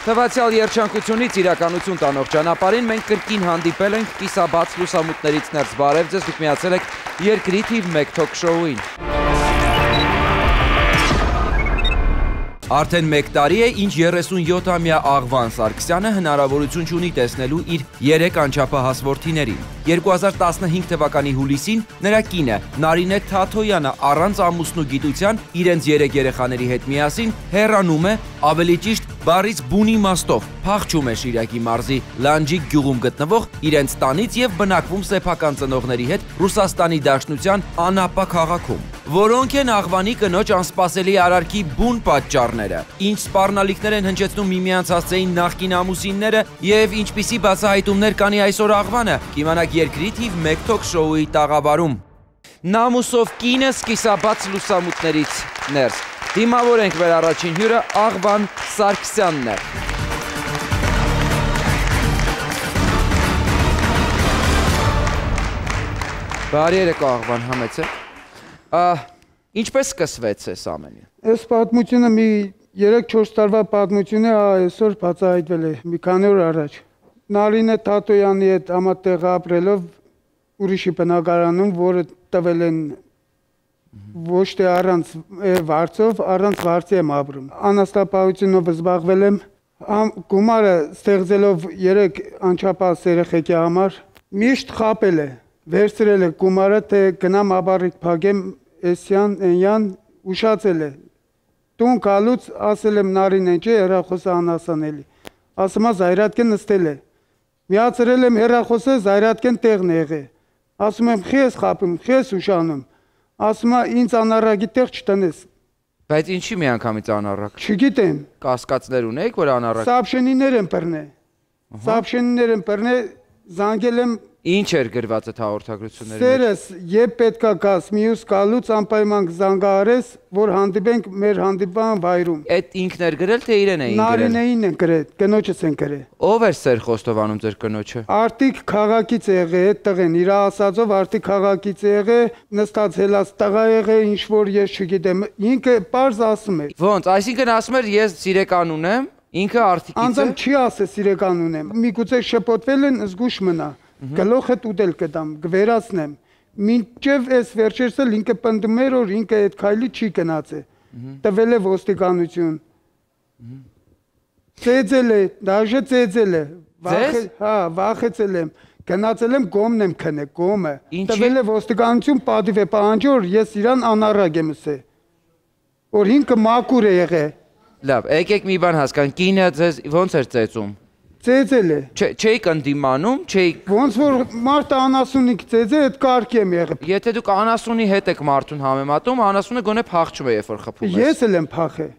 Թվացյալ երջանկությունից իրականություն տանող ճանապարհին մենք կրկին հանդիպել ենք կիսաբաց լուսամուտներից ներս բարև ձեզ, դուք միացել եք Երկրի թիվ 1 թոք-շոուին։ Արդեն 1 տարի է, ինչ 37-ամյա Աղվան Սարգսյանը հնարավորություն չունի տեսնելու իր 3 անչափահաս որդիներին։ 2015 թվականի հուլիսին նրա կինը Նարինե Թաթոյանը առանց ամուսնու գիտության իրենց 3 երեխաների հետ միասին հեռանում է, ավելի ճիշտ բառից բուն իմաստով փախչում է Շիրակի մարզի Լանջիկ գյուղում գտնվող իրենց տանից եւ բնակվում սեփական ծնողների հետ Ռուսաստանի Դաշնության Անապա քաղաքում, որոնք են Աղվանի կնոջ անսպասելի արարքի բուն պատճառները, ինչ սպառնալիքներ են հնչեցնում միմյանց հասցեին նախկին ամուսինները եւ ինչպիսի բացահայտումներ կանի այսօր Աղվանը, կիմանաք Երկրի թիվ 1 թոք-շոուի տաղավարում։ Նամուսով կինս կիսաբաց լուսամուտներից ներս։ Դիմավոր ենք մեր առաջին հյուրը Աղվան Սարգսյանն է։ Բարի երեկո Աղվան, համեցեք։ Ինչպես սկսվեց այս ամենը։ Այս պատմությունը մի 3-4 տարվա պատմություն է, այսօր բացահայտվել է մի քանի օր առաջ։ Նարինե Թաթոյանի հետ համատեղ ապրելով ուրիշի բնակարանում, որը տվել են ոչ թե առանց վարձով, առանց վարձի եմ ապրում։ Անաստապահությունով զբաղվել եմ, գումարը ստեղծելով 3 անչափահաս երեխեքի համար, միշտ խաբել է, վերցրել է գումարը, թե գնամ ապառիկ փակեմ, էսյան, էնյան, ուշացել է։ Տուն գալուց ասել եմ Նարինեն, չէ, հեռախոսը անհասանելի։ Ասում է Զայրատկեն նստել է։ Միացրել եմ հեռախոսը, Զայրատկեն տեղն է եղել։ Ասում եմ, խի ես խաբում, խի ես ուշանում։ Ասում է, ինձ անառակի տեղ չտնես։ Բայց ինչի միանգամից անառակ։ Չգիտեմ։ Կասկածներ ունեիք, որ անառակ։ Սաբշենիներ եմ բռնել։ Սաբշենիներ եմ բռնել, զանգել եմ։ Ինչ էր գրված այդ հաղորդագրությունների մեջ։ Սերս, երբ պետքա գաս, մյուս գալուց անպայման զանգահարես, որ հանդիպենք մեր հանդիպման վայրում։ Այդ ինքն էր գրել, թե իրեն էին գրել։ Նարինեին են գրել, կնոջս են գրել։ Ով էր սեր խոստովանում ձեր կնոջը։ Արտիկ քաղաքից է եղել, այդ տղեն, իր ասածով արտիկ քաղաքից է եղել, նստած հելած տղա եղել, ինչ որ ես չգիտեմ, ինքը պարզ ասում էր։ Ոնց, այսինքն ասում էր ես սիրեկան ունեմ, ինքը արտիկից է։ Անձամբ չի ասել սիրեկան ունեմ։ Միգուցե շփոթվել են, զգուշ մնա։ Գլոխը ուտել կտամ, գվերացնեմ։ Մինչև այս վերջերս էլ ինքը պնդում էր, որ ինքը այդ քայլի չի գնացել։ Տվել է ոստիկանություն։ Ծեծել է, դաժե ծեծել է։ Հա, վախեցել եմ։ Գնացել եմ գոմն եմ քնել, գոմը։ Տվել է ոստիկանություն, պատիվ է պահանջել, որ ես իրան անառակ եմ ասել։ Որ ինքը մաքուր է եղել։ Լավ, եկեք մի բան հասկանանք, կինը ձեզ ոնց էր ծեծում։ Ծեծել է։ Չէիք ընդդիմանում, չէիք։ Ոնց որ մարդը անասունիկ ծեծե, այդ կարգի եմ եղել։ Եթե դուք անասունի հետ եք մարդուն համեմատում, անասունը գոնե փախչում է, երբ որ խփում ես։ Ես էլ եմ փախել։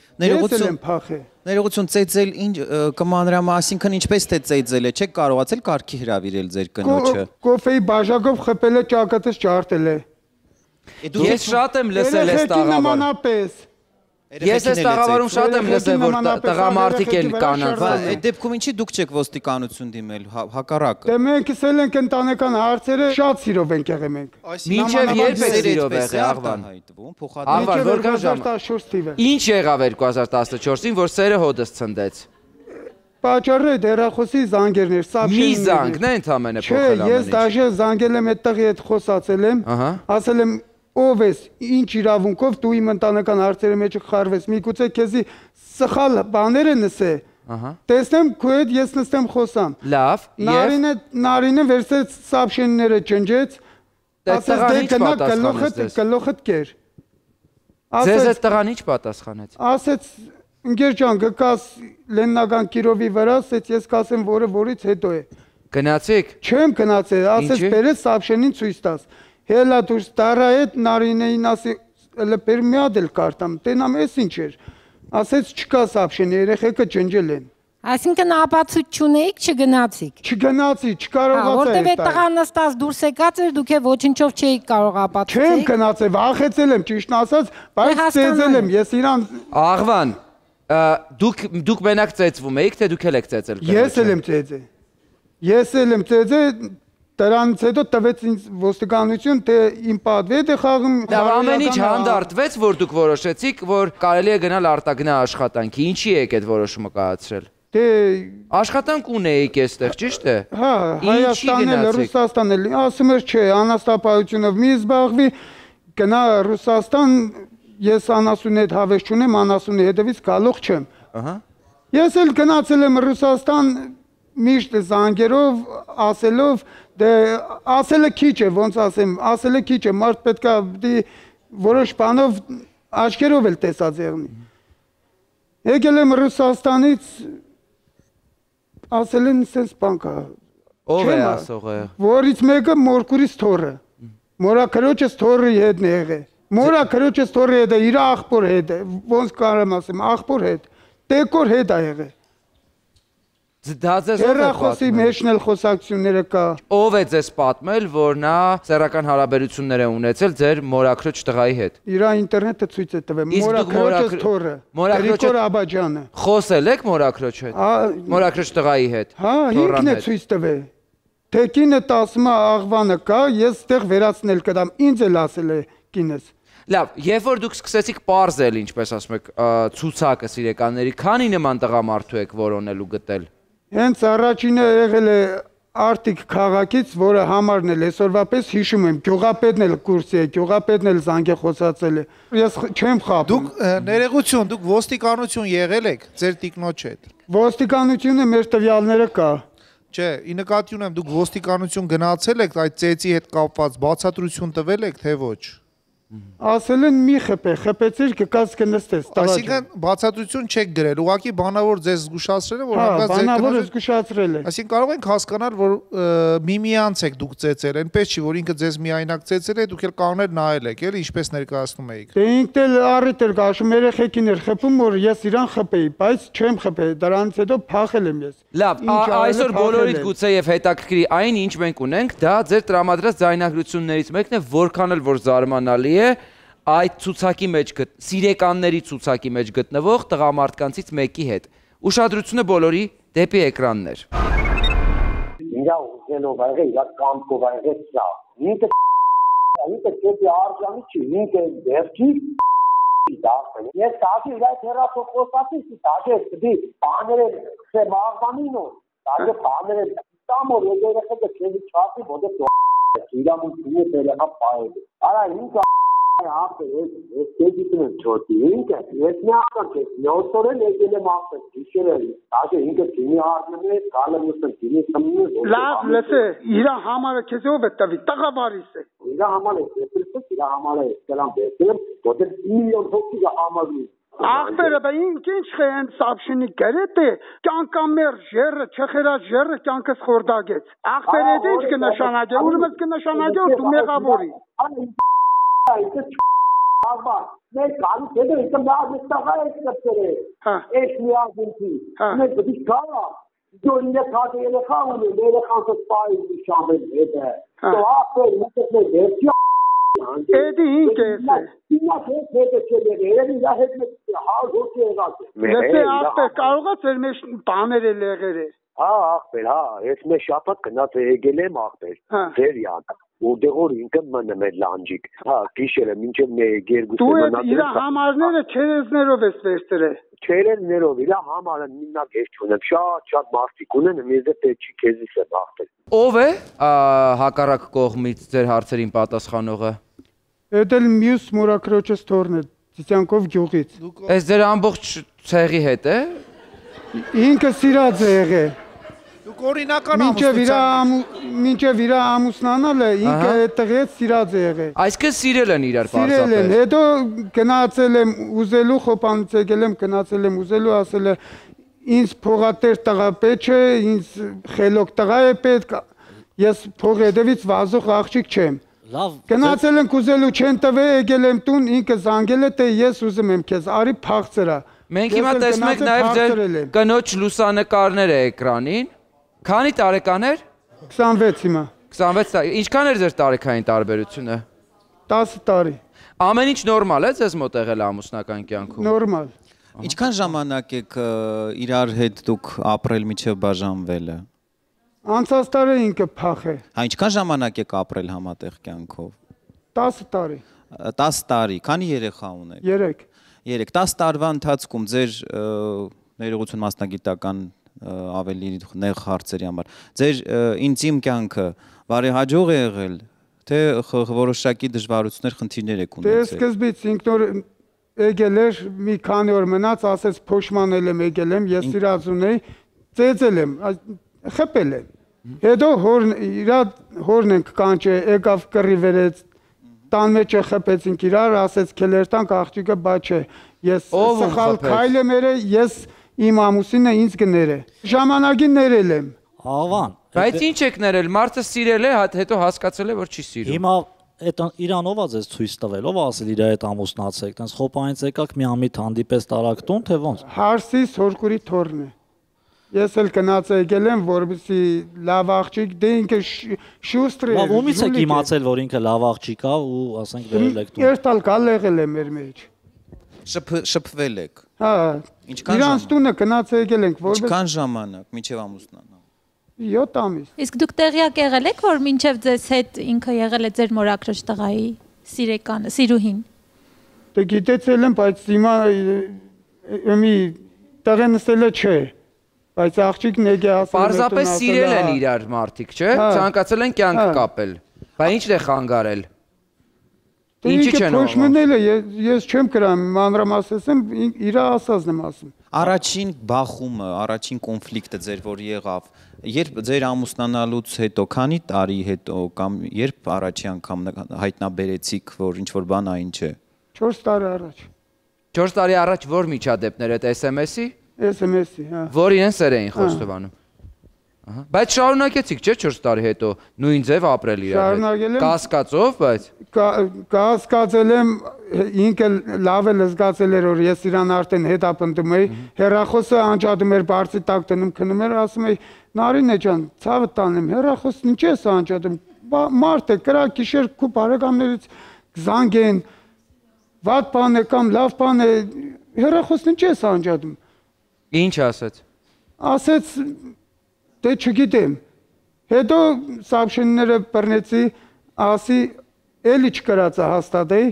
Ներողություն ծեծել ինչ կմանրամ, այսինքն ինչպես թե ծեծել է, չեք կարողացել կարգի հրավիրել ձեր կնոջը։ Կոֆեի բաժակով խփել է, ճակատս ջարդել է։ Ես շատ եմ լսել այս տաղավարը։ Ես այս տաղավարում շատ եմ լսել, որ տղամարդիկ են կանանց։ Այդ դեպքում ինչի դուք չեք ոստիկանություն դիմել, հակառակը։ Դե մենք ասել ենք ընտանեկան հարցերը շատ սիրով ենք եղել մենք։ Մինչև երբ եք սիրով եղել Աղվան։ Աղվան որքան ժամ։ 2014 թիվը։ Ինչ եղավ 2014-ին, որ սերը հոդս ցնդեց։ Պատճառը այդ հեռախոսի զանգերներ, Մի զանգն է ընդամենը փոխել ամեն ինչ։ Չէ, ես դաժե զանգել եմ այդ տղի հետ խոսացել եմ, ասել եմ ով ես, ինչ իրավունքով դու իմ ընտանեկան հարցերի մեջ խարվես, միգուցե քեզի սխալ բաներ են ասել։ Տեսնեմ քո հետ ես նստեմ խոսամ։ Լավ, Նարինը վերցրեց սաբշենիները ջնջեց, ասաց դե գնա գլոխդ կեր։ Ձեզ այդ տղան ինչ պատասխանեց։ Ասեց ընկեր ջան, գկաս Լեննական Կիրովի վրա, ասեց ես կասեմ որը որից հետո է։ Գնացիք։ Չեմ գնացել, ասեց բերեց սաբշենին ցույց տաս։ Հելա դուրս տարա հետ Նարինեին ասի, elə բեր մի հատ էլ կարտամ, տենամ էս ինչ էր։ Ասեց չկա սաբշենի, երեխեքը ջնջել են։ Այսինքն ապացույց չունեիք, չգնացիք։ Չգնացի, չկարողացա։ Որտեւ այդ տղան նստած դուրս եկած էր, դուք է ոչինչով չէիք կարող ապացուցել։ Չեմ գնացել, վախեցել եմ, ճիշտն ասած, բայց ծեծել եմ, ես իրան։ Աղվան, դուք մենակ ծեծվում էիք, թե դուք էլ եք ծեծել։ Ես էլ եմ ծեծել։ Ես էլ եմ ծեծել։ Դրանից հետո տվեց ինձ ոստիկանություն, թե իմ պատվետ է խաղում։ Լավ, ամեն ինչ հանդարտվեց, որ դուք որոշեցիք, որ կարելի է գնալ արտագնա աշխատանքի։ Ինչի եք այդ որոշումը կայացրել։ Դե Աշխատանք ունեիք այստեղ, ճիշտ է։ հա, Հայաստանն էլ, Ռուսաստանն էլ, ասում էր չէ, անաստապահությունով մի զբաղվի, գնա Ռուսաստան, ես անասունի հետ հավես չունեմ, անասունի հետևից գալող չեմ։ Ահա։ Ես էլ գնացել եմ Ռուսաստան միշտ զանգերով, ասելով, դե ասելը քիչ է, ոնց ասեմ, ասելը քիչ է, մարդ պետքա որոշ բանով աչքերով էլ տեսած եղնի։ Եկել եմ Ռուսաստանից, ասել են սենց բան կա։ Ով է ասողը։ Որից մեկը մորքուրից թորը։ Մորաքրոջս թորի հետն է եղել։ Մորաքրոջս թորի հետ է, իր աղբոր հետ է, ոնց կարամ ասեմ, աղբոր հետ, տեկոր հետ է եղել։ Դա ձեզ ով է Հեռախոսի պատմել։ մեջն էլ խոսակցությունները կա։ Ով է ձեզ պատմել, որ նա սեռական հարաբերություններ է ունեցել ձեր մորաքրոջ տղայի հետ։ Իրա ինտերնետը ցույց է տվել։ Իսկ դուք Մորաքրոջս թորը։ Մորաքրոջը- Գրիգոր Աբաջյանը։ Խոսել եք մորաքրոջ հետ։ Մորաքրոջ տղայի հետ։ Հա, ինքն է ցույց տվել։ Թե կինը տասմա աղվանը կա, ես ստեղ վերացնել կդամ, ինձ էլ ասել է կինս։ Լավ, երբ որ դուք սկսեցիք պարզել, ինչպես ասում եք, ցուցակը սիրեկանների, քանի նման տղամարդու եք որոնել ու գտել։ Հենց առաջինը եղել է Արտիկ քաղաքից, որը համարն էլ այսօրվա պես հիշում եմ, գյուղապետն էլ կուրսի է, գյուղապետն էլ զանգ է խոսացել է։ Ես չեմ խաբում։ Դուք ներեգություն, դուք ոստիկանություն եղել եք ձեր տիկնոջ հետ։ Ոստիկանությունը մեր տվյալները կա։ Չէ, ի նկատի ունեմ, դուք ոստիկանություն գնացել եք այդ ծեծի հետ կապված բացատրություն տվել եք, թե ոչ։ Ասել են մի խփե, խփեցիր կկաց կնստես, տղա։ Այսինքն բացատրություն չեք գրել, ուղղակի բանավոր ձեզ զգուշացրել է, որ հանկարծ ձեր բանավորը կնոջը զգուշացրել է։ Այսինքն կարող ենք հասկանալ, որ միմյանց եք դուք ծեծել, այնպես չի, որ ինքը ձեզ միայնակ ծեծել է, դուք էլ կանոներ նայել եք, էլի ինչպես ներկայացնում էիք։ Դե ինքն էլ առիթ էր գաշում, երեխեքին էր խփում, որ ես իրան խփեի, բայց չեմ խփել, դրանից հետո փախել եմ ես։ Լավ, այսօր բոլորիդ գուցեև հետաքրքրի այն, ինչ մենք ունենք, դա ձեր տրամադրած ձայնագրություններից մեկն է, որքան էլ որ զարմանալի է, այդ ցուցակի մեջ սիրեկանների ցուցակի մեջ գտնվող տղամարդկանցից մեկի հետ։ Ուշադրությունը բոլորի դեպի էկրաններ։ Իրա ուզելով աղե, իրա կամքով աղե սա։ Ինքը ինքը դեպի արժանի չի, ինքը դեպի դասը։ Ես տաշի իրա թերասո խոսացի, տաշի դի բաները se մաղբանինո, տաշի բաները տամոր երեխեքը քեզի չասի, որտե իրա մունքինը դերակա պայել։ Արա ինքը After ես դեպիտն չոտի ինքը ես միական չես նյութորեն եկել եմ after դիշերել ասե ինքը դինի արնում է գալմուսը դինի սմնի Լավ լսե իրա համարը քեզ ով է տվի տղավարիս է իրա համարը դեպիտը իրա համարը կլամ դեպիտ որտեղ միլիոն հոգի համարի Ախպերը բա ինչ խեն սաբշինի գրետ է կյանքամեր ժերը չխերա ժերը կյանքս խորդագեց ախպերը ինչ կնշանակե ուրեմն կնշանակե որ դու մեղավորի Aba, मैं काम से तो इसका बात इसका है करते रहे एक मियाँ थी मैं कभी खाया जो इन्हें खाते ये खाऊं मेरे खान से पाई शामिल है तो आप फिर मुझे में देखिए एडी कैसे तीना से चले गए ये जाहिर में हाल हो जाएगा जैसे आप पे कारोगा फिर में पामेरे ले गए हाँ फिर हाँ इसमें शापत करना तो एक गिले मार पे फिर याद Ուդեղոր ինքը մնա մեր լանջիկ։ Հա, գիշերը մինչև գեր գուցե մնա։ Դու իր համարները չերեզներով ես վերցրել։ Չերեզներով իր համարը նույնակ ես չունեմ։ Շատ մարդիկ ունեն, մեզ է պետք չի քեզից է բախտել։ Ով է հակառակ կողմից ձեր հարցերին պատասխանողը։ Էդ էլ մյուս մորաքրոջս թորն է, Ծիծյանկով գյուղից։ Այս ձեր ամբողջ ցեղի հետ է։ Ինքը սիրած է եղել։ Դուք օրինական Մինչև իր ամուսնանալ է, ինքը այդտեղից սիրած է եղել։ Այսինքն սիրել են իրար Սիրել են, պարզապես։ հետո գնացել եմ ուզելու խոպանից եկել եմ, գնացել եմ ուզելու, ասել է ինձ փողատեր տղա պետք է, ինձ խելոք տղա է պետք, ես փող հետևից վազող աղջիկ չեմ։ Լավ։ Գնացել ենք ուզելու չեն տվել, եկել եմ տուն, ինքը զանգել է, թե ես ուզում եմ քեզ, արի փախցրա։ Մենք հիմա տեսնում ենք նաև ձեր կնոջ լուսանկարները էկրանին։ Քանի տարեկան էր։ 26 հիմա։ 26 տարի։ Ինչքան էր ձեր տարեքային տարբերությունը։ 10 տարի։ Ամեն ինչ նորմալ է ձեզ մոտ եղել ամուսնական կյանքում։ Նորմալ։ Ինչքան ժամանակ եք իրար հետ դուք ապրել միջև բաժանվելը։ Անցած տարի ինքը փախ է։ Հա ինչքան ժամանակ եք ապրել համատեղ կյանքով։ 10 տարի։ 10 տարի։ Քանի երեխա ունեք։ 3։ 10 տարվա ընթացքում ձեր ներողություն մասնագիտական ավելի նեղ հարցերի համար։ Ձեր ինտիմ կյանքը բարեհաջող է եղել, թե որոշակի դժվարություններ, խնդիրներ եք Դե ունեցել։ սկզբից ինքնոր եկել էր մի քանի օր մնաց, ասեց փոշմանել եմ եկել եմ, ես սիրած ունեի, ծեծել եմ, խփել եմ։ Հետո հորն ենք կանչե, եկավ կռի վերեց, տան մեջ խփեցինք իրար, ասեց քելերտանք աղջիկը բա չէ։ Ես սխալ քայլ եմ երել, ես իմ ամուսինը ինձ կներե։ Ժամանակին ներել եմ։ Աղվան, Բայց ինչ եք ներել, մարդը սիրել է, հետո հասկացել է, որ չի սիրում։ հիմա այդ իրան ով է ցույց տվել, ով ասել իր հետ ամուսնացեք, տենց խոպանից եկաք մի ամիտ հանդիպես տարակ տուն, թե ոնց։ Հարսի Սորկուրի թորն է։ Ես էլ գնաց եկել եմ, որովհետեւ լավ աղջիկ, դե ինքը շուստր է։ Լավ, ումից եք իմացել, որ ինքը լավ աղջիկ է ու ասենք վերել եք տուն։ Երթալ կալ եղել է մեր մեջ։ Շփվել եք։ Հա։ Ինչքան Իրանց տունը գնաց եկել ենք, որովհետեւ Ինչքան ժամանակ մինչև ամուսնանալ։ 7 ամիս։ Իսկ դուք տեղյակ եղել եք, որ մինչև ձեզ հետ ինքը եղել է ձեր մորակրոջ տղայի սիրեկանը, սիրուհին։ Դե գիտեցել եմ, բայց հիմա մի տեղը նստելը չէ։ Բայց աղջիկն եկե ասել։ Պարզապես սիրել են իրար մարդիկ, չէ՞։ Ցանկացել են կյանք կապել։ Բա ի՞նչն է խանգարել։ Ինչի չեն փոշմանել է, ես չեմ գրամ, մանրամասնեմ, իրա ասածն եմ ասում։ Առաջին բախումը, առաջին կոնֆլիկտը ձեր որ եղավ, երբ ձեր ամուսնանալուց հետո, քանի տարի հետո կամ երբ առաջի անգամ հայտնաբերեցիք, որ ինչ որ բան այն չէ։ 4 տարի առաջ։ 4 տարի առաջ որ միջադեպներ այդ SMS-ի։ SMS-ի, հա։ Որ իրեն սեր էին խոստովանում։ Ահա։ Բայց շարունակեցիք, չէ՞, 4 տարի հետո նույն ձև ապրել իրար հետ։ Կասկածով, բայց կասկածել եմ, ինքը լավ է զգացել էր, որ ես իրան արդեն հետապնդում էի, հերախոսը անջատում էր բարձի տակ տնում քնում էր, ասում էի, Նարինե ջան, ցավը տանեմ, հերախոսն ինչ ես անջատում։ Մարդ է, կրա գիշեր քու բարեկամներից զանգեն, վատ բան է կամ լավ բան է, հերախոսն ինչ ես անջատում։ Ինչ ասեց։ Ասեց դե չգիտեմ։ Հետո սաբշենները բռնեցի, ասի էլի չկրածա հաստատեի,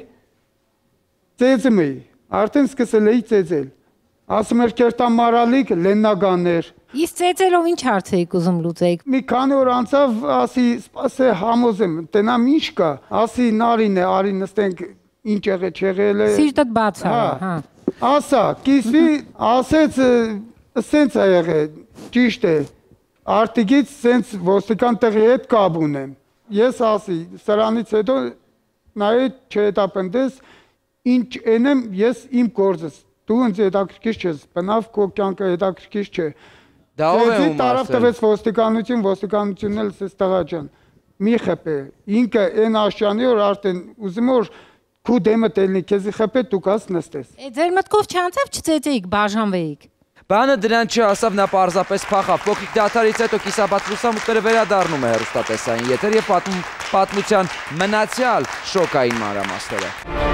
ծեծում էի, արդեն սկսել էի ծեծել։ Ասում էր կերտամարալիք լեննագաններ։ Իսկ ծեծելով ինչ հարց եք ուզում լուծեիք։ Մի քանի օր անցավ, ասի սպասե համոզեմ, տենամ ինչ կա, ասի Նարին է, արի նստենք ինչ եղե չեղել է։ Սիրտդ բաց է, հա։ Ասա, կիսվի, ասեց սենց է եղել, ճիշտ է, արտիգից սենց ոստիկան տեղի հետ կապ ունեմ։ Ես ասի, սրանից հետո նայետ չհետապնդես, ինչ ենեմ, ես իմ գործս, դու ինձ հետաքրքիր չես, բնավ քո կյանքը հետաքրքիր չէ։ Դա ով է ում տարավ տվեց ոստիկանությունն էլ սես տղա ջան, մի խփե, ինքը այն աշճանի որ արդեն ուզում որ քու դեմը տելնի, քեզի խփե դու կաս նստես։ Ձեր մտքով չանցավ չծեծեիք, բաժանվեիք։ Բանը դրան չհասավ, նա պարզապես փախավ։ Փոքրիկ դադարից հետո կիսաբաց լուսամուտները վերադառնում է հեռուստատեսային եթեր եւ պատմության մնացյալ շոկային մանրամասները։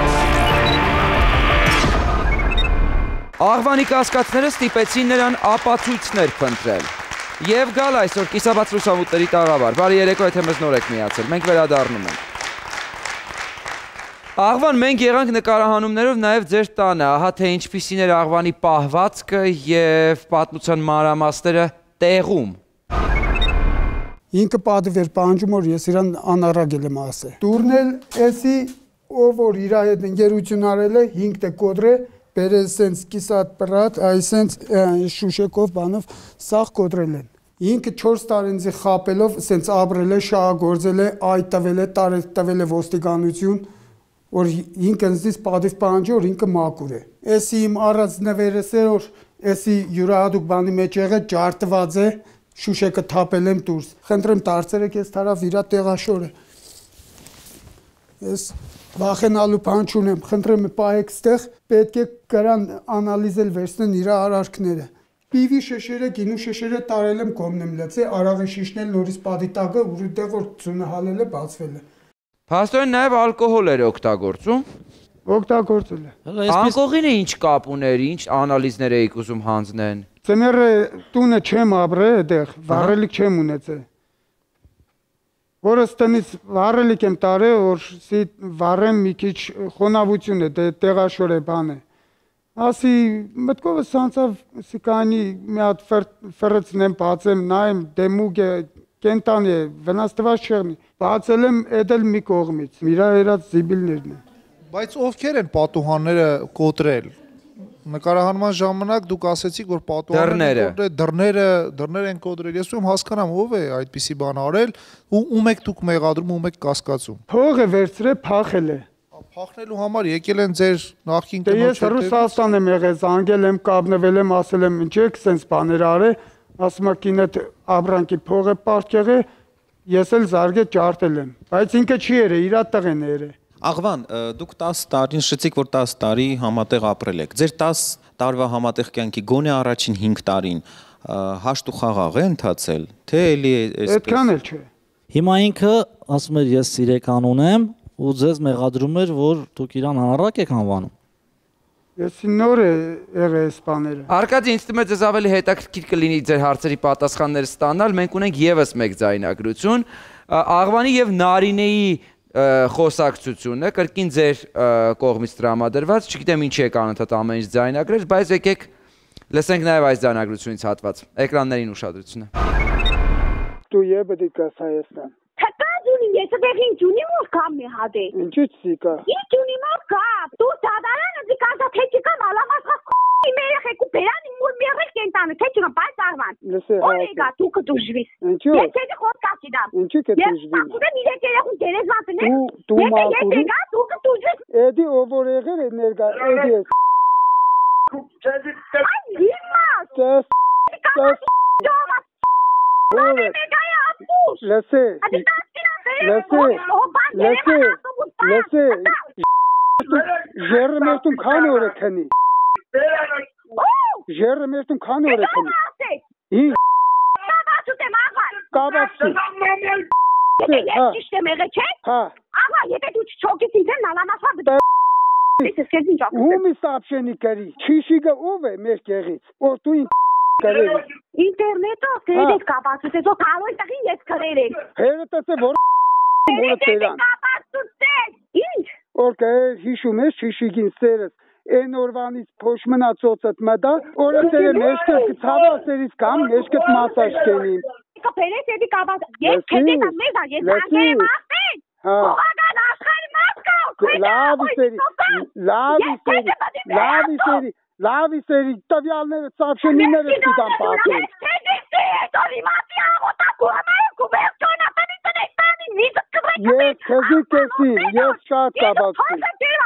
Աղվանի կասկածները ստիպեցին նրան ապացույցներ փնտրել։ Եվ գալ այսօր կիսաբաց լուսամուտների տաղավար։ Բարի երեկո, եթե մեզ նոր եք միացել, մենք վերադառնում ենք։ Աղվան, մենք եղանք նկարահանումներով նաև ձեր տանը, ահա թե ինչպիսին էր Աղվանի պահվածքը և պատմության մանրամասները տեղում։ Ինքը պատիվ էր պահանջում, որ ես իրան անառագել եմ ասել։ Դուրնել էսի, ով որ իր հետ ընկերություն արել է, 5 դե կոդրե, բերել սենց կիսատ պրատ, այ սենց շուշեկով բանով սաղ կոդրել են։ Ինքը 4 տարինձի խապելով սենց ապրել է, շահագործել է, այդ տվել է, տվել է ոստիկանություն, որ ինքը ինձ պատիվ պահանջի, որ ինքը մաքուր է։ Էսի իմ առած նվերս է, որ էսի յուրահատուկ բանի մեջ եղել ջարտված է, շուշեկը թափել եմ դուրս։ Խնդրեմ դարձերեք ես թարավ իրա տեղաշորը։ Ես վախենալու բան չունեմ, խնդրեմ պահեք ստեղ, պետք է կրան անալիզել վերցնեն իր արարքները։ Պիվի շշերը, գինու շշերը տարել եմ կոմնեմ լծե, արաղի շիշնել նորից պատի տակը, որտեղ որ ծունը հալել է, բացվել է։ Փաստորեն նաև ալկոհոլ էր օգտագործում։ Օգտագործել է։ Անկողինը ինչ կապ ուներ, ինչ անալիզներ էիք ուզում հանձնեն։ Ձմեռը տունը չեմ ապրել այդեղ, վառելիք չեմ ունեցել։ Որս տնից վառելիք եմ տարել, որ սի վառեմ մի քիչ խոնավություն է, դե տեղաշոր է բան է։ Ասի մտքովս ցանցավ սիկանի մի հատ ֆրծնեմ, բացեմ, նայեմ, դեմուկ է, կենտանի է, վնասված չեղնի։ Բացել եմ էդել մի կողմից, իրա երած զիբիլներն են։ Բայց ովքեր են պատուհանները կոտրել։ Նկարահանման ժամանակ դուք ասեցիք, որ պատուհանները դռները են կոտրել։ Ես ում հասկանամ ով է այդպիսի բան արել ու ում եք դուք մեղադրում, ում եք կասկածում։ Փողը վերցրել, փախել է։ Փախնելու համար եկել են ձեր նախկին կնոջ հետ։ Ես Ռուսաստան եմ եղել, զանգել եմ, կապնվել եմ, ասել եմ, ինչ եք սենց բաներ արել, ասում եք ինդ Աբրանքի փողը պարտքեղը, ես էլ զարգե ջարդել եմ, բայց ինքը չի երը, իրա տղեն է երը։ Աղվան, դուք 10 տարի նշեցիք, որ 10 տարի համատեղ ապրել եք։ Ձեր 10 տարվա համատեղ կյանքի գոնե առաջին 5 տարին հաշտ ու խաղաղ է ընթացել, թե էլի է այսպես։ Այդքան էլ չէ։ Հիմա ինքը ասում էր ես սիրեկան ունեմ ու ձեզ մեղադրում էր, որ դուք իրան անառակ եք անվանում։ Ես նոր է եղել այս բաները։ Արկադի, ինձ թվում է ձեզ ավելի հետաքրքիր կլինի ձեր հարցերի պատասխանները ստանալ։ Մենք ունենք եւս մեկ ձայնագրություն։ Աղվանի եւ Նարինեի խոսակցությունը կրկին ձեր կողմից տրամադրված, չգիտեմ ինչի եք անընդհատ ամեն ինչ ձայնագրել, բայց եկեք լսենք նաեւ այս ձայնագրությունից հատված։ Էկրաններին ուշադրությունը։ Դու ебեդի կաս Հայաստան։ Թակազունի ես դեղին ջունի մոր կամի հադե։ Ինչի՞ ցիկա։ Ինչ ջունի մոր կա։ Դու դադարանը դիկազա թեչիկա մալամասխա մերեխեք ու բերանի մոր մերեխ կենտանը թեչիկա բայց արվան։ Օրեգա դու կդուժվիս։ Ինչու։ Ես դե խոսք ասիդամ։ Ինչի՞ կդուժվի։ Ես ակուդեմ իրեք երախուն դերեզվացն է։ Դու մակու։ Ես դու կդուժվիս։ Էդի ով որ եղել է ներկա, էդի է։ Ay հիմա։ Լսե, ժերը մերտում քան օր է քնի։ Ժերը մերտում քան օր է քնի։ Ինչ։ Կաբացի։ Ես ճիշտ եմ եղել, չէ։ Հա։ Ահա, եթե դու չոքից ինձ նալամասա Ում սապշենի կրի, չիշիգը ով է մեր կեղից, որ դու կրել ես։ Ինտերնետով դերեք կապացուց ես, որ կալոյ տղին ես կրել եմ։ Հերըտս է որ տերան։ Ինչ։ Որ կեր հիշում ես չիշիգին սերս, են օրվանից փոշ մնացոցըտ մդա, օրը սերը մեջկը կցավասերից կամ մեջկըտ մասաշ կենին։ Կպերես էդի կապաց, ես կետետ ամեզա, ես անգեր եմ ասեն, հողագան աշխարի մասկա, լավի սերի, տվյալները ծապշենիները սկիդան պատեն։ Ես քեզի կեսի, ես շատ կաբացի։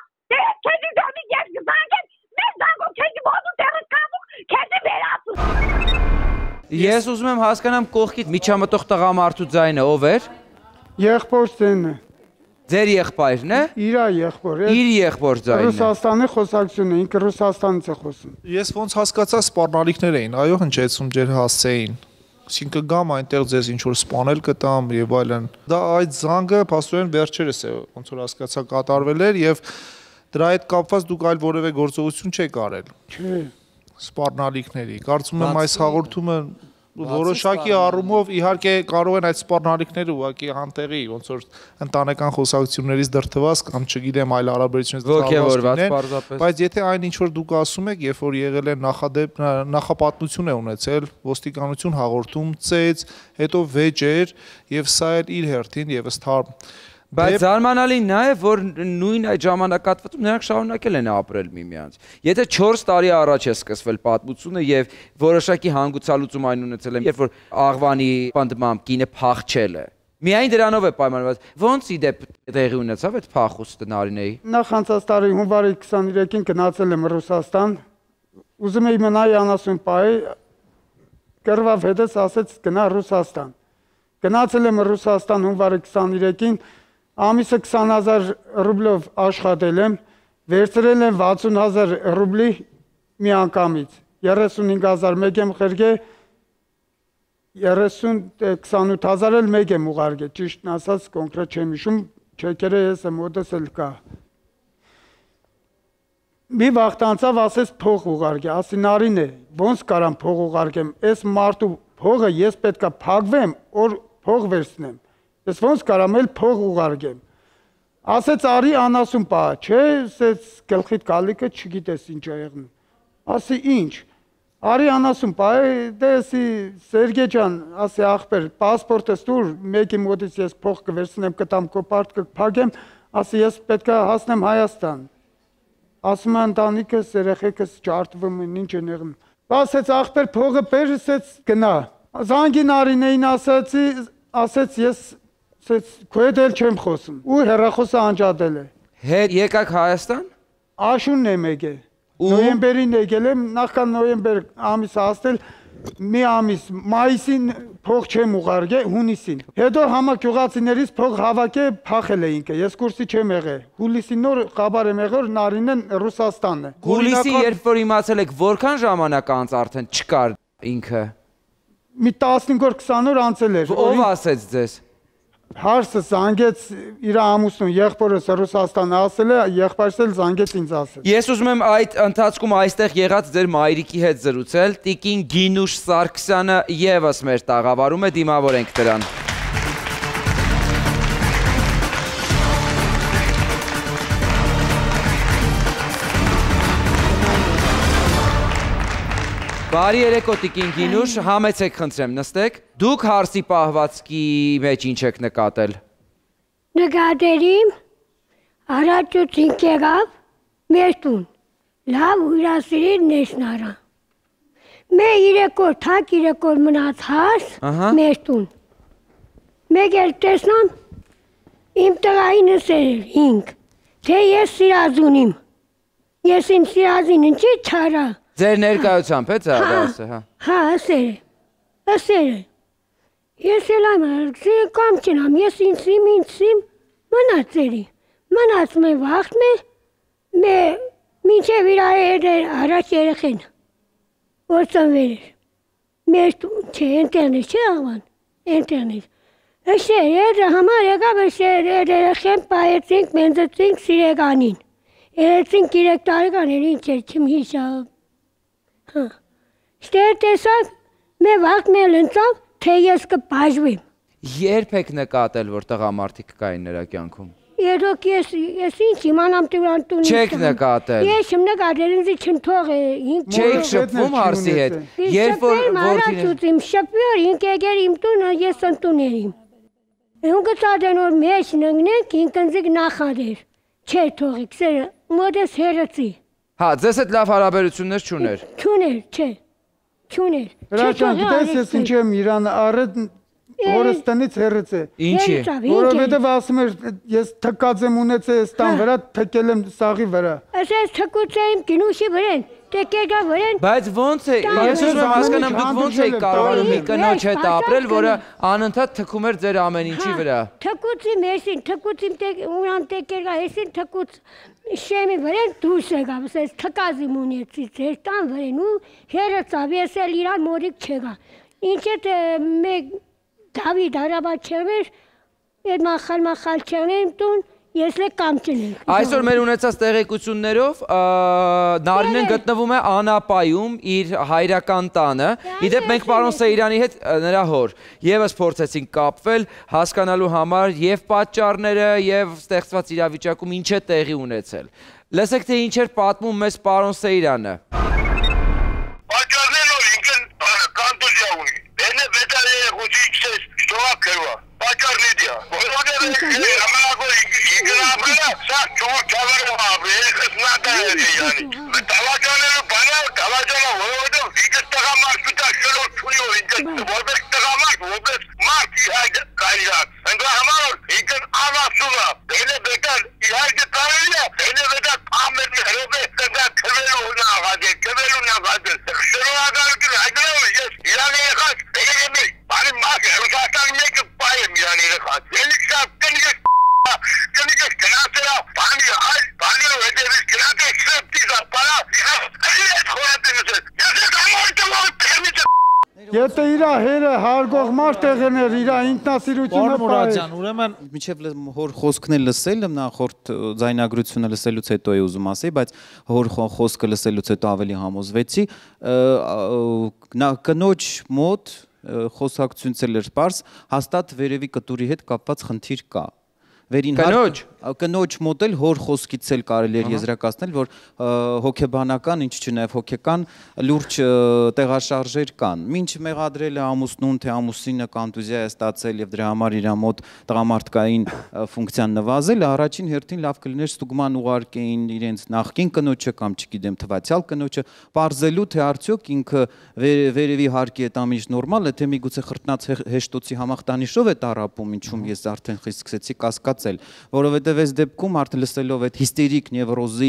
Ես ուզում եմ հասկանամ կողքից միջամտող տղամարդու ձայնը ով էր։ Եղբորցենը։ Ձեր եղբայրն է։ Իրա եղբոր է։ Իր եղբոր ձայնը։ Ռուսաստանի խոսակցությունը, ինքը Ռուսաստանից է խոսում։ Ես ոնց հասկացա սպառնալիքներ էին, այո, հնչեցում ջեր հասցեին։ Այսինքն գամ այնտեղ ձեզ ինչ որ սպանել կտամ եւ այլն։ Դա այդ զանգը փաստորեն վերջերս է ոնց որ հասկացա կատարվել էր եւ դրա հետ կապված դուք այլ որևէ գործողություն չեք արել։ Չէ։ Սպառնալիքների։ Կարծում եմ այս հաղորդումը որոշակի առումով իհարկե կարող են այդ սպառնալիքները ուղղակի անտեղի ոնց որ ընտանեկան խոսակցություններից դրդված կամ չգիտեմ այլ հարաբերություններից բայց եթե այն ինչ որ դուք ասում եք, երբ որ եղել է նախապատնություն է ունեցել, ոստիկանություն հաղորդում ծեց, հետո վեճեր եւ սա էլ իր հերթին եւս Բայց զարմանալին նա է, որ նույն այդ ժամանակատվածում նրանք շարունակել են ապրել միմյանց։ Եթե 4 տարի առաջ է սկսվել պատմությունը եւ որոշակի հանգուցալուծում այն ունեցել են, երբ որ Աղվանի պնդմամբ կինը փախչել է։ Միայն դրանով է պայմանավորված։ Ոնց իդեպ տեղի ունեցավ այդ փախուստը Նարինեի։ Նախ անցած տարի հունվարի 23-ին գնացել եմ Ռուսաստան։ Ուզում էի մնալ 90 պահ, կռվավ հետս ասեց գնա Ռուսաստան։ Գնացել եմ Ռուսաստան հունվարի 23-ին Ամիսը 20,000 ռուբլով աշխատել եմ, վերցրել եմ 60,000 ռուբլի մի անգամից, 35,000 մեկ եմ խրգել, 28,000 էլ մեկ եմ ուղարկել, ճիշտն ասած կոնկրետ չեմ հիշում, չեկերը ես եմ ոտս էլ կա։ Մի վաղտ անցավ ասեց փող ուղարկել, ասի Նարին է, ոնց կարամ փող ուղարկեմ, այս մարդու փողը ես պետք է փակվեմ, որ փող վերցնեմ։ Ես ոնց կարամ էլ փող ուղարկեմ։ Ասեց արի անասուն պահ, չէ, ասեց գլխիդ կալիկը չգիտես ինչ է եղնում։ ասի ինչ։ Արի անասում բայ դեսի Սերգեյ ջան, ասի ախպեր, паспортս դուր, մեկի մոտից ես փող կվերցնեմ, կտամ քո պարտքը կփակեմ, ասի ես պետքա հասնեմ Հայաստան։ Ասում են ընտանիքս, երեխեքս ջարդվում են, ինչ են եղնում։ Ասեց ախպեր փողը բերսեց գնա։ Զանգին Արինեին ասեց ես քո հետ էլ չեմ խոսում։ Ու հեռախոսը անջատել է։ Հետ եկաք Հայաստան։ Աշունն եմ եկել։ Նոյեմբերին եկել եմ, նախքան նոյեմբեր ամիսը հասնել, մի ամիս, մայիսին փող չեմ ուղարկել, հունիսին։ Հետո համագյուղացիներից փող հավաքը փախել է ինքը, ես կուրսի չեմ եղել։ Հուլիսի նոր խաբար եմ եղել, Նարինեն Ռուսաստանն է։ Հուլիսի երբ որ իմացել եք, որքան ժամանակ անց արդեն չկար ինքը։ Մի 15-20 օր անցել էր։ Ով ասեց ձեզ։ Հարսը զանգեց իր ամուսնուն, եղբորս Ռուսաստան ասել է, եղբայրս էլ զանգեց ինձ ասել։ Ես ուզում եմ այդ ընթացքում այստեղ եղած ձեր մայրիկի հետ զրուցել, տիկին Գինուշ Սարգսյանը եւս մեր տաղավարում է, դիմավորենք դրան։ Բարի երեկո տիկին Գինուշ, համեցեք խնդրեմ, նստեք։ Դուք հարսի պահվածքի մեջ ինչ եք նկատել։ Նկատել առաջուց եկավ մեր տուն, լավ հյուրասիրիր ներսնարա։ Մեր 3 օր, թակ 3 օր մնաց հարս մեր տուն։ Մեկ էլ տեսնամ իմ տղայինս էր 5, թե ես սիրազուն եմ։ Ես իմ սիրազին ինչի չարա։ Ձեր ներկայությամբ է ծառայասը, հա։ Հա, ասեր է։ Ես էլ եմ, կամ չնամ, ես ինձ մնացերի։ Մնաց մե վաղտ մե մինչև իր առաջ երեխեն, որ ծնվել էր։ Մեր չէ, ինտերնետ չէ աղվան, ինտերնետ։ Էշեր, եդը համար եկավ էշեր, երեխեն պայեցինք, մենձեցինք սիրեկանին։ Երեցինք 3 տարեկան էր, ինչ էր, չմ հիշավ։ Շտեր տեսակ, մե վաղտ մել ընծավ, թե ես կպաժվեմ։ Երբ եք նկատել, որ տղամարդիկ կային նրա կյանքում։ Երոք ես ինչ իմանամ տուրան տունից։ Չեք նկատել։ Ես չմ նկատել, ինձ չնթող է։ Չեք շփվում հարսի հետ։ Երբ որ որդին շփվոր, ինք եկեր իմ տունը, ես ընտուներ իմ։ Ունգը ծադեն որ մեջ նգնենք, ինք ընձիկ նախադեր։ Չէ թողիկ, սերը, մոդես հերացի։ Հա, ձեզ հետ լավ հարաբերություններ չուներ։ Չուներ, չէ։ Չուներ։ Հրաչան, գիտես ես ինչ եմ իրան առետ որս տնից հերից է։ Ինչի։ Որովհետև ասում էր, ես թկած եմ ունեցել ես տան վրա, թկել եմ սաղի վրա։ Ասես թկուց եմ Գինուշի վրեն, տեկեգա վրեն։ Բայց ոնց է, ես ուզում եմ հասկանամ, դուք ոնց եք կարողանում մի կնոջ հետ ապրել, որը անընդհատ թքում էր ձեր ամեն ինչի վրա։ Թկուծի մեսին, թկուծիմ ունան տեկեգա, հեսին թկուծ շեմի վրեն դուրս եկավ, ասես թկազի մունեցի ձեր տան վրեն ու հերացավ, ես էլ իրան մորիկ չեղա։ Ինչ էտ մեկ Դավիթ հարաբար չեղվեր, այդ մախալ չեղներ տուն, ես լեկ կամ չնենք։ Այսօր մեր ունեցած տեղեկություններով Նարինեն գտնվում է Անապայում իր հայրական տանը, իդեպ մենք պարոն Սեյրանի հետ նրա հոր եվս փորձեցինք կապվել, հասկանալու համար և պատճառները և ստեղծված իրավիճակում ինչ է տեղի ունեցել։ Լսեք թե ինչ էր պատմում մեզ պարոն Սեյրանը։ Եթե իրա հերը հարգող մարդ եղներ, իրա ինքնասիրությունը Մուրադյան, ուրեմն Միջև հոր խոսքն է լսել, նախորդ ձայնագրությունը լսելուց հետո է ուզում ասեի, բայց հոր խոսքը լսելուց հետո ավելի համոզվեցի, կնոջ մոտ խոսակցությունից էր պարզ, հաստատ վերևի կտուրի հետ կապված խնդիր կա։ վերին կնոջ մոտ էլ հոր խոսքից էլ կարելի էր եզրակացնել, որ հոգեբանական, ինչ չէ, նաև հոգեկան լուրջ տեղաշարժեր կան։ Մինչ մեղադրել է ամուսնուն, թե ամուսինը կոնտուզիա է ստացել եւ դրա համար իր մոտ տղամարդկային ֆունկցիան նվազել, առաջին հերթին լավ կլիներ ստուգման ուղարկեին իրենց նախկին կնոջը կամ չգիտեմ թվացial կնոջը, բարձելու թե արդյոք ինքը վերևի հարկի հետ ամիջ նորմալ է, թե միգուցե խրտնած հեշտոցի համախտանիշով է տարապում, ինչում ես արդեն խիստ սկսեցի կասկածել, որովհետև այս դեպքում արդեն լսելով այդ հիստերիկ նևրոզի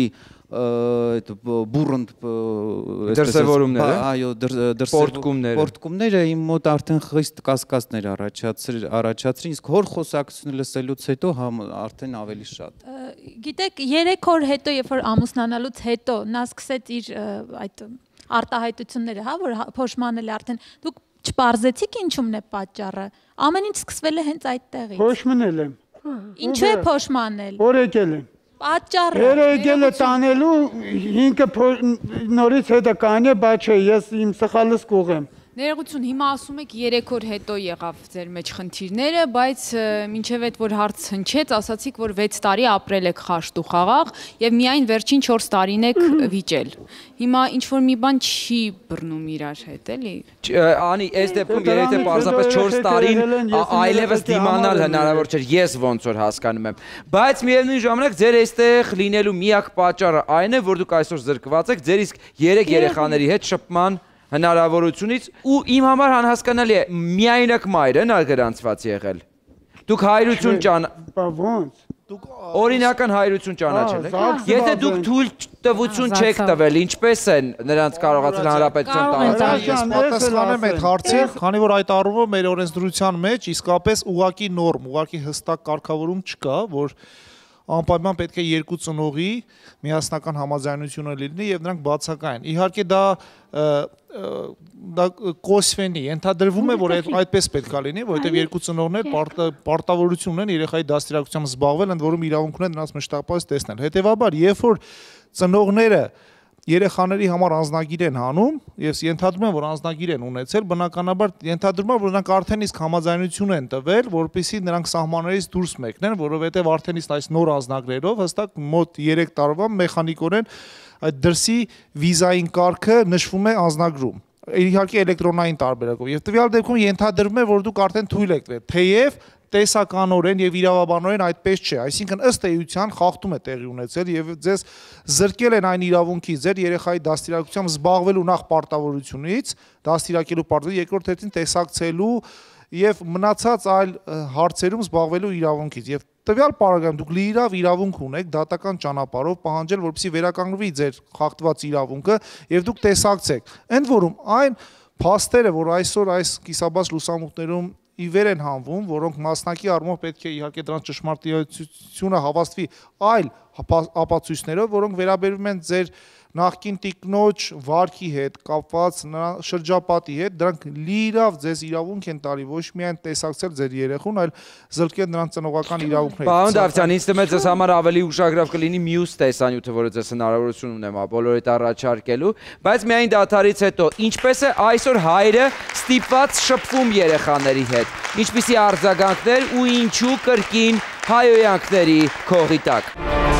բուրըն դրսևորումները, այո, պորտկումները իմ մոտ արդեն խիստ կասկածներ առաջացրին, իսկ հոր խոսակցությունը լսելուց հետո արդեն ավելի շատ։ Գիտեք, 3 օր հետո, երբ որ ամուսնանալուց հետո նա սկսեց իր այդ արտահայտությունները, հա, որ փոշմանել է արդեն, դուք չպարզեցիք ինչումն է պատճառը։ Ամեն ինչ սկսվել է հենց այդտեղից։ Փոշմանել եմ։ Ինչու է փոշմանել։ Որ եկել եմ։ Պատճառը։ Հերը եկել է տանելու, ինքը նորից հետը կանե, բայց չէ, ես իմ սխալս կուղեմ։ Ներողություն, հիմա ասում եք 3 օր հետո եղավ ձեր մեջ խնդիրները, բայց մինչև այդ որ հարց հնչեց, ասացիք, որ 6 տարի ապրել եք խաշտ ու խաղաղ եւ միայն վերջին 4 տարին եք վիճել։ Հիմա ինչ որ մի բան չի բռնում իրար հետ, էլի։ Անի, այս դեպքում երբ թե պարզապես 4 տարին այլևս դիմանալ հնարավոր չէր, ես ոնց որ հասկանում եմ։ Բայց միևնույն ժամանակ ձեր այստեղ լինելու միակ պատճառը այն է, որ դուք այսօր զրկված եք ձեր իսկ 3 երեխաների հետ շփման հնարավորությունից ու իմ համար անհասկանալի է միայնակ մայրը նա գրանցված եղել։ Դուք հայրություն օրինական հայրություն ճանաչել եք։ Եթե դուք թույլ տվություն չեք տվել, ինչպես են նրանց կարողացել հանրապետության տարածել։ Ես պատասխանեմ այդ հարցին, քանի որ այդ առումով մեր օրենսդրության մեջ իսկապես ուղղակի նորմ, ուղղակի հստակ կարգավորում չկա, որ անպայման պետք է երկու ծնողի միասնական համաձայնությունը լինի եւ նրանք բացակայեն։ Իհարկե դա կոսվենի, ենթադրվում է, որ այդպես պետք է լինի, որովհետեւ երկու ծնողներ պարտավորություն ունեն երեխայի դաստիարակությամբ զբաղվել, ընդ որում իրավունք ունեն նրանց մշտապես տեսնել։ Հետևաբար, երբ որ ծնողները երեխաների համար անձնագիր են հանում, ես ենթադրում եմ, որ անձնագիր են ունեցել, բնականաբար ենթադրում եմ, որ նրանք արդեն իսկ համաձայնություն են տվել, որպեսզի նրանք սահմաններից դուրս մեկնեն, որովհետև արդեն իսկ այս նոր անձնագրերով հստակ մոտ 3 տարվա մեխանիկորեն այդ դրսի վիզային կարգը նշվում է անձնագրում։ Իհարկե էլեկտրոնային տարբերակով։ Եվ տվյալ դեպքում ենթադրվում է, որ դուք արդեն թույլ եք տվել, թեև տեսականորեն եւ իրավաբանորեն այդպես չէ, այսինքն ըստ էության խախտում է տեղի ունեցել եւ ձեզ զրկել են այն իրավունքից ձեր երեխայի դաստիարակությամբ զբաղվելու նախ պարտավորությունից, դաստիարակելու պարտադիր, երկրորդ հերթին տեսակցելու եւ մնացած այլ հարցերում զբաղվելու իրավունքից եւ տվյալ պարագայում դուք լիիրավ իրավունք ունեք դատական ճանապարհով պահանջել, որպեսզի վերականգնվի ձեր խախտված իրավունքը եւ դուք տեսակցեք։ Ընդ որում այն փաստերը, որ այսօր այս կիսաբաց լուսամուտներում ի վեր են հանվում, որոնք մասնակի առումով պետք է իհարկե դրանց ճշմարտությունը հավաստվի այլ ապացույցներով, որոնք վերաբերում են ձեր նախկին տիկնոջ վարքի հետ կապված շրջապատի հետ, դրանք լիիրավ ձեզ իրավունք են տալի ոչ միայն տեսակցել ձեր երեխուն, այլ զրկել նրանց ծնողական իրավունքներից։ Պարոն Դավթյան, ինձ թվում է ձեզ համար ավելի ուշագրավ կլինի մյուս տեսանյութը, որը ձեզ հնարավորություն ունեմ բոլորիդ առաջարկելու, բայց միայն դադարից հետո ինչպես է այսօր հայրը ստիպված շփվում երեխաների հետ, ինչպիսի արձագանքներ ու ինչու կրկին հայոյանքների քողի տակ։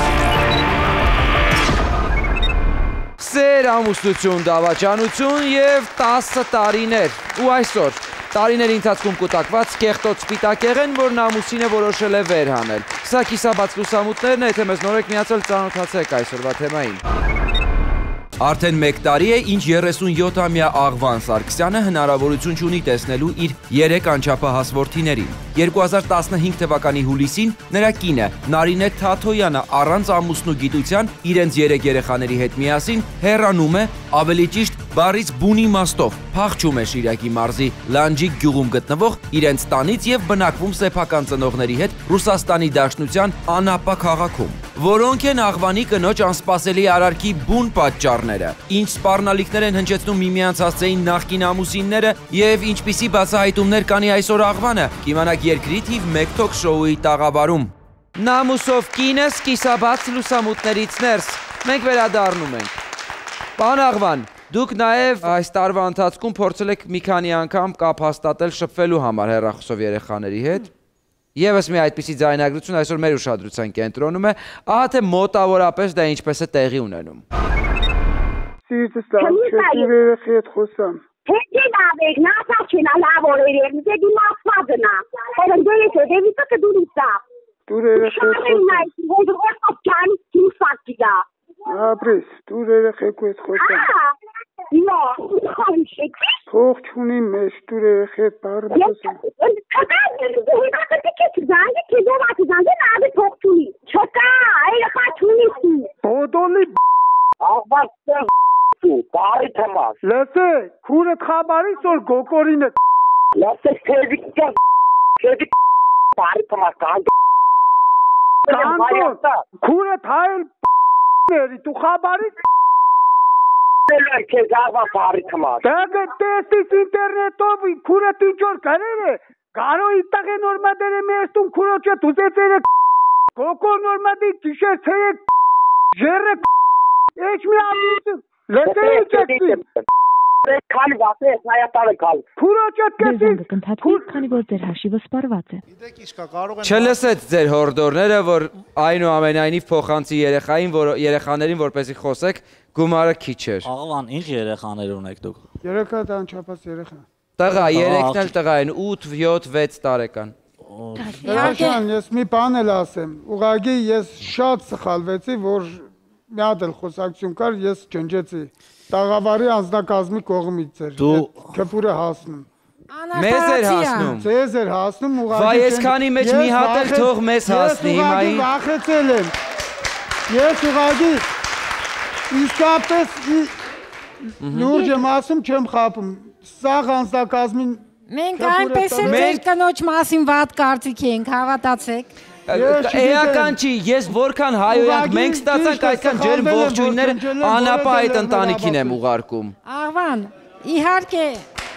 Սեր, ամուսնություն, դավաճանություն եւ 10 տարիներ ու այսօր տարիների ընթացքում կուտակված կեղտոտ սպիտակեղեն, որն ամուսինը որոշել է վեր հանել։ Սա կիսաբաց լուսամուտներն է, եթե մեզ նոր եք միացել, ծանոթացեք այսօրվա թեմային։ Արդեն 1 տարի է, ինչ 37-ամյա Աղվան Սարգսյանը հնարավորություն չունի տեսնելու իր 3 անչափահաս որդիներին։ 2015 թվականի հուլիսին նրա կինը Նարինե Թաթոյանը առանց ամուսնու գիտության իրենց 3 երեխաների հետ միասին հեռանում է, ավելի ճիշտ բառից բուն իմաստով, փախչում է Շիրակի մարզի Լանջիկ գյուղում գտնվող իրենց տանից եւ բնակվում սեփական ծնողների հետ Ռուսաստանի Դաշնության Անապա քաղաքում, որոնք են Աղվանի կնոջ անսպասելի արարքի բուն պատճառները, ինչ սպառնալիքներ են հնչեցնում միմյանց հասցեին նախկին ամուսինները եւ ինչպիսի բացահայտումներ կանի այսօր Աղվանը, կիմանաք երկրի թիվ 1 թոք շոուի տաղավարում։ Նամուսով կինս կիսաբաց լուսամուտներից ներս, մենք վերադառնում ենք։ Պարոն Աղվան, դուք նաև այս տարվա ընթացքում փորձել եք մի քանի անգամ կապ հաստատել շփվելու համար հեռախոսով երեխաների հետ։ Եվս մի այդպիսի ձայնագրություն այսօր մեր ուշադրության կենտրոնում է, ահա թե մոտավորապես դա ինչպես է տեղի ունենում։ Սիրտս երեխի հետ խոսամ։ Թե դավեք, նասա չնա լավ օրեր, դե դիմացված նա։ Հերնդերից է, դեպի կը դուրիցա։ Դուր երեխի հետ խոսամ։ Ոչ կան ինֆակտի դա։ Ապրես, դուր երեխի հետ խոսամ։ Յո, խոհիշեք։ Փող չունիմ մեջ, դուր երեխի հետ բառը խոսամ։ Չկա, երեխա չունի։ Բոդոլի Աղբաս բարի թմաս։ Լսե, քուրը խաբարի սոր գոկորինը։ Լսե քեդիկ բարի թմաս կան։ Կանտոն, քուրը թայել ների, դու խաբարի Քեզ աղբա բարի թմաս։ Դագը տեսիս ինտերնետով քուրը տիջոր կարեր է, գարո իտաղե նորմադեր է մեստում քուրոչը դուզեցերը գոկոր նորմադի կիշեր ցերեք ժերը Էչ մի ամիություն, լսե իջեցին։ Քանի վասը հայատանը կալ։ Քուրոջդ կեսին։ Քանի որ ձեր հաշիվը սպառված է։ Գիտեք ինչ կա, կարող են Չլսեց ձեր հորդորները, որ այնուամենայնիվ փոխանցի երեխաներին, որպեսզի խոսեք, գումարը քիչ էր։ Աղվան, ինչ երեխաներ ունեք դուք։ Երեխա դա անչափած երեխա։ Տղա, երեքն էլ տղա են, 8, 7, 6 տարեկան։ Երեխան, ես մի բան էլ ասեմ, ուղղակի ես շատ սխալվեցի, որ մի հատ էլ խոսակցություն կար, ես ջնջեցի։ Տաղավարի անձնակազմի կողմից էր։ Քփուրը հասնում։ Մեզ էր հասնում։ Ձեզ էր հասնում ուղղակի։ Վայ, այսքանի մեջ մի հատ էլ թող մեզ հասնի հիմա։ Ես վախեցել եմ։ Ես ուղղակի իսկապես լուրջ եմ ասում, չեմ խաբում։ Սաղ անձնակազմին Մենք այնպես էլ ձեր կնոջ մասին վատ կարծիք ենք, հավատացեք։ Էական չի, ես որքան հայոյանք մենք ստացանք այդքան ջեր ողջույններ անապա այդ ընտանիքին եմ ուղարկում։ Աղվան, իհարկե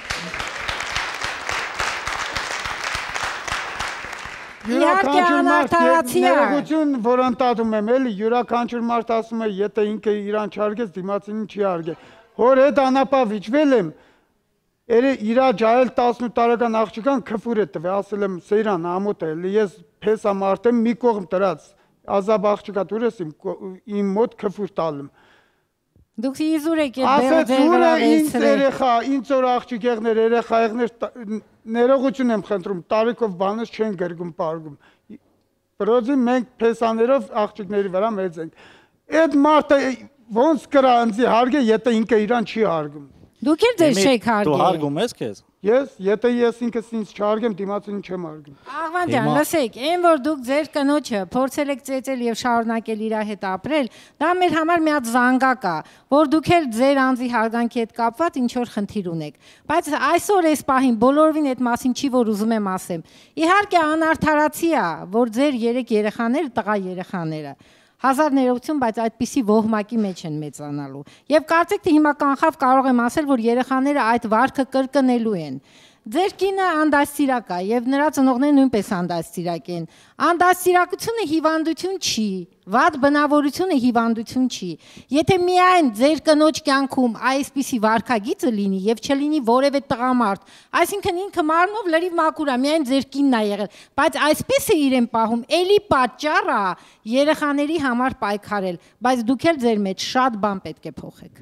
անարդարացի է։ Ներողություն, որ ընտատում եմ էլի, յուրաքանչյուր մարդ ասում է, եթե ինքը իրան չարգեց, դիմացինին չի արգել։ Հոր հետ անապա վիճվել եմ, իրա ջայել 18 տարեկան աղջիկան քֆուր է տվել, ասել եմ Սեյրան ամոթ է, ես փեսա մարդ եմ մի կողմ տրած, ազաբ աղջիկա դուր ես իմ մոտ քֆուր տալım։ Դուք իզուր եք եք ասեց ուրը ինձ երեխա, ինձ որ աղջիկ եղներ, երեխա եղներ, ներողություն եմ խնդրում, տարիքով բանս չեն գրգում պարգում։ Բրոձի մենք փեսաներով աղջիկների վրա մեծ ենք։ Այդ մարդը ոնց կրա ինձի հարգե, եթե ինքը իրան չի հարգում։ Դուք էլ ձեր չեք հարգել։ Դու հարգում ես քեզ։ Ես, եթե ես ինքս ինձ չհարգեմ, դիմացին չեմ հարգում։ Աղվան ջան, լսեք, այն որ դուք ձեր կնոջը փորձել եք ծեծել եւ շարունակել իր հետ ապրել, դա մեր համար մի հատ զանգակ է, որ դուք էլ ձեր անձի հարգանքի հետ կապված ինչ որ խնդիր ունեք։ Բայց այսօր այս պահին բոլորովին այդ մասին չի որ ուզում եմ ասեմ։ Իհարկե անարդարացի է, որ ձեր 3 երեխաները, տղա երեխաները Հազար ներողություն, բայց այդպիսի ոհմակի մեջ են մեծանալու։ Եվ կարծեք թե հիմա կանխավ կարող եմ ասել, որ երեխաները այդ վարքը կրկնելու են։ Ձեր կինը անդաստիրակ է եւ նրա ծնողները նույնպես անդաստիրակ են։ Անդաստիրակությունը հիվանդություն չի, վատ բնավորությունը հիվանդություն չի։ Եթե միայն ձեր կնոջ կյանքում այսպիսի վարքագիծը լինի եւ չլինի որևէ տղամարդ, այսինքն ինքը մարմնով լրիվ մաքուր է, միայն ձեր կինն է եղել, բայց այսպես է իրեն պահում, էլի պատճառ է երեխաների համար պայքարել, բայց դուք էլ ձեր մեջ շատ բան պետք է փոխեք։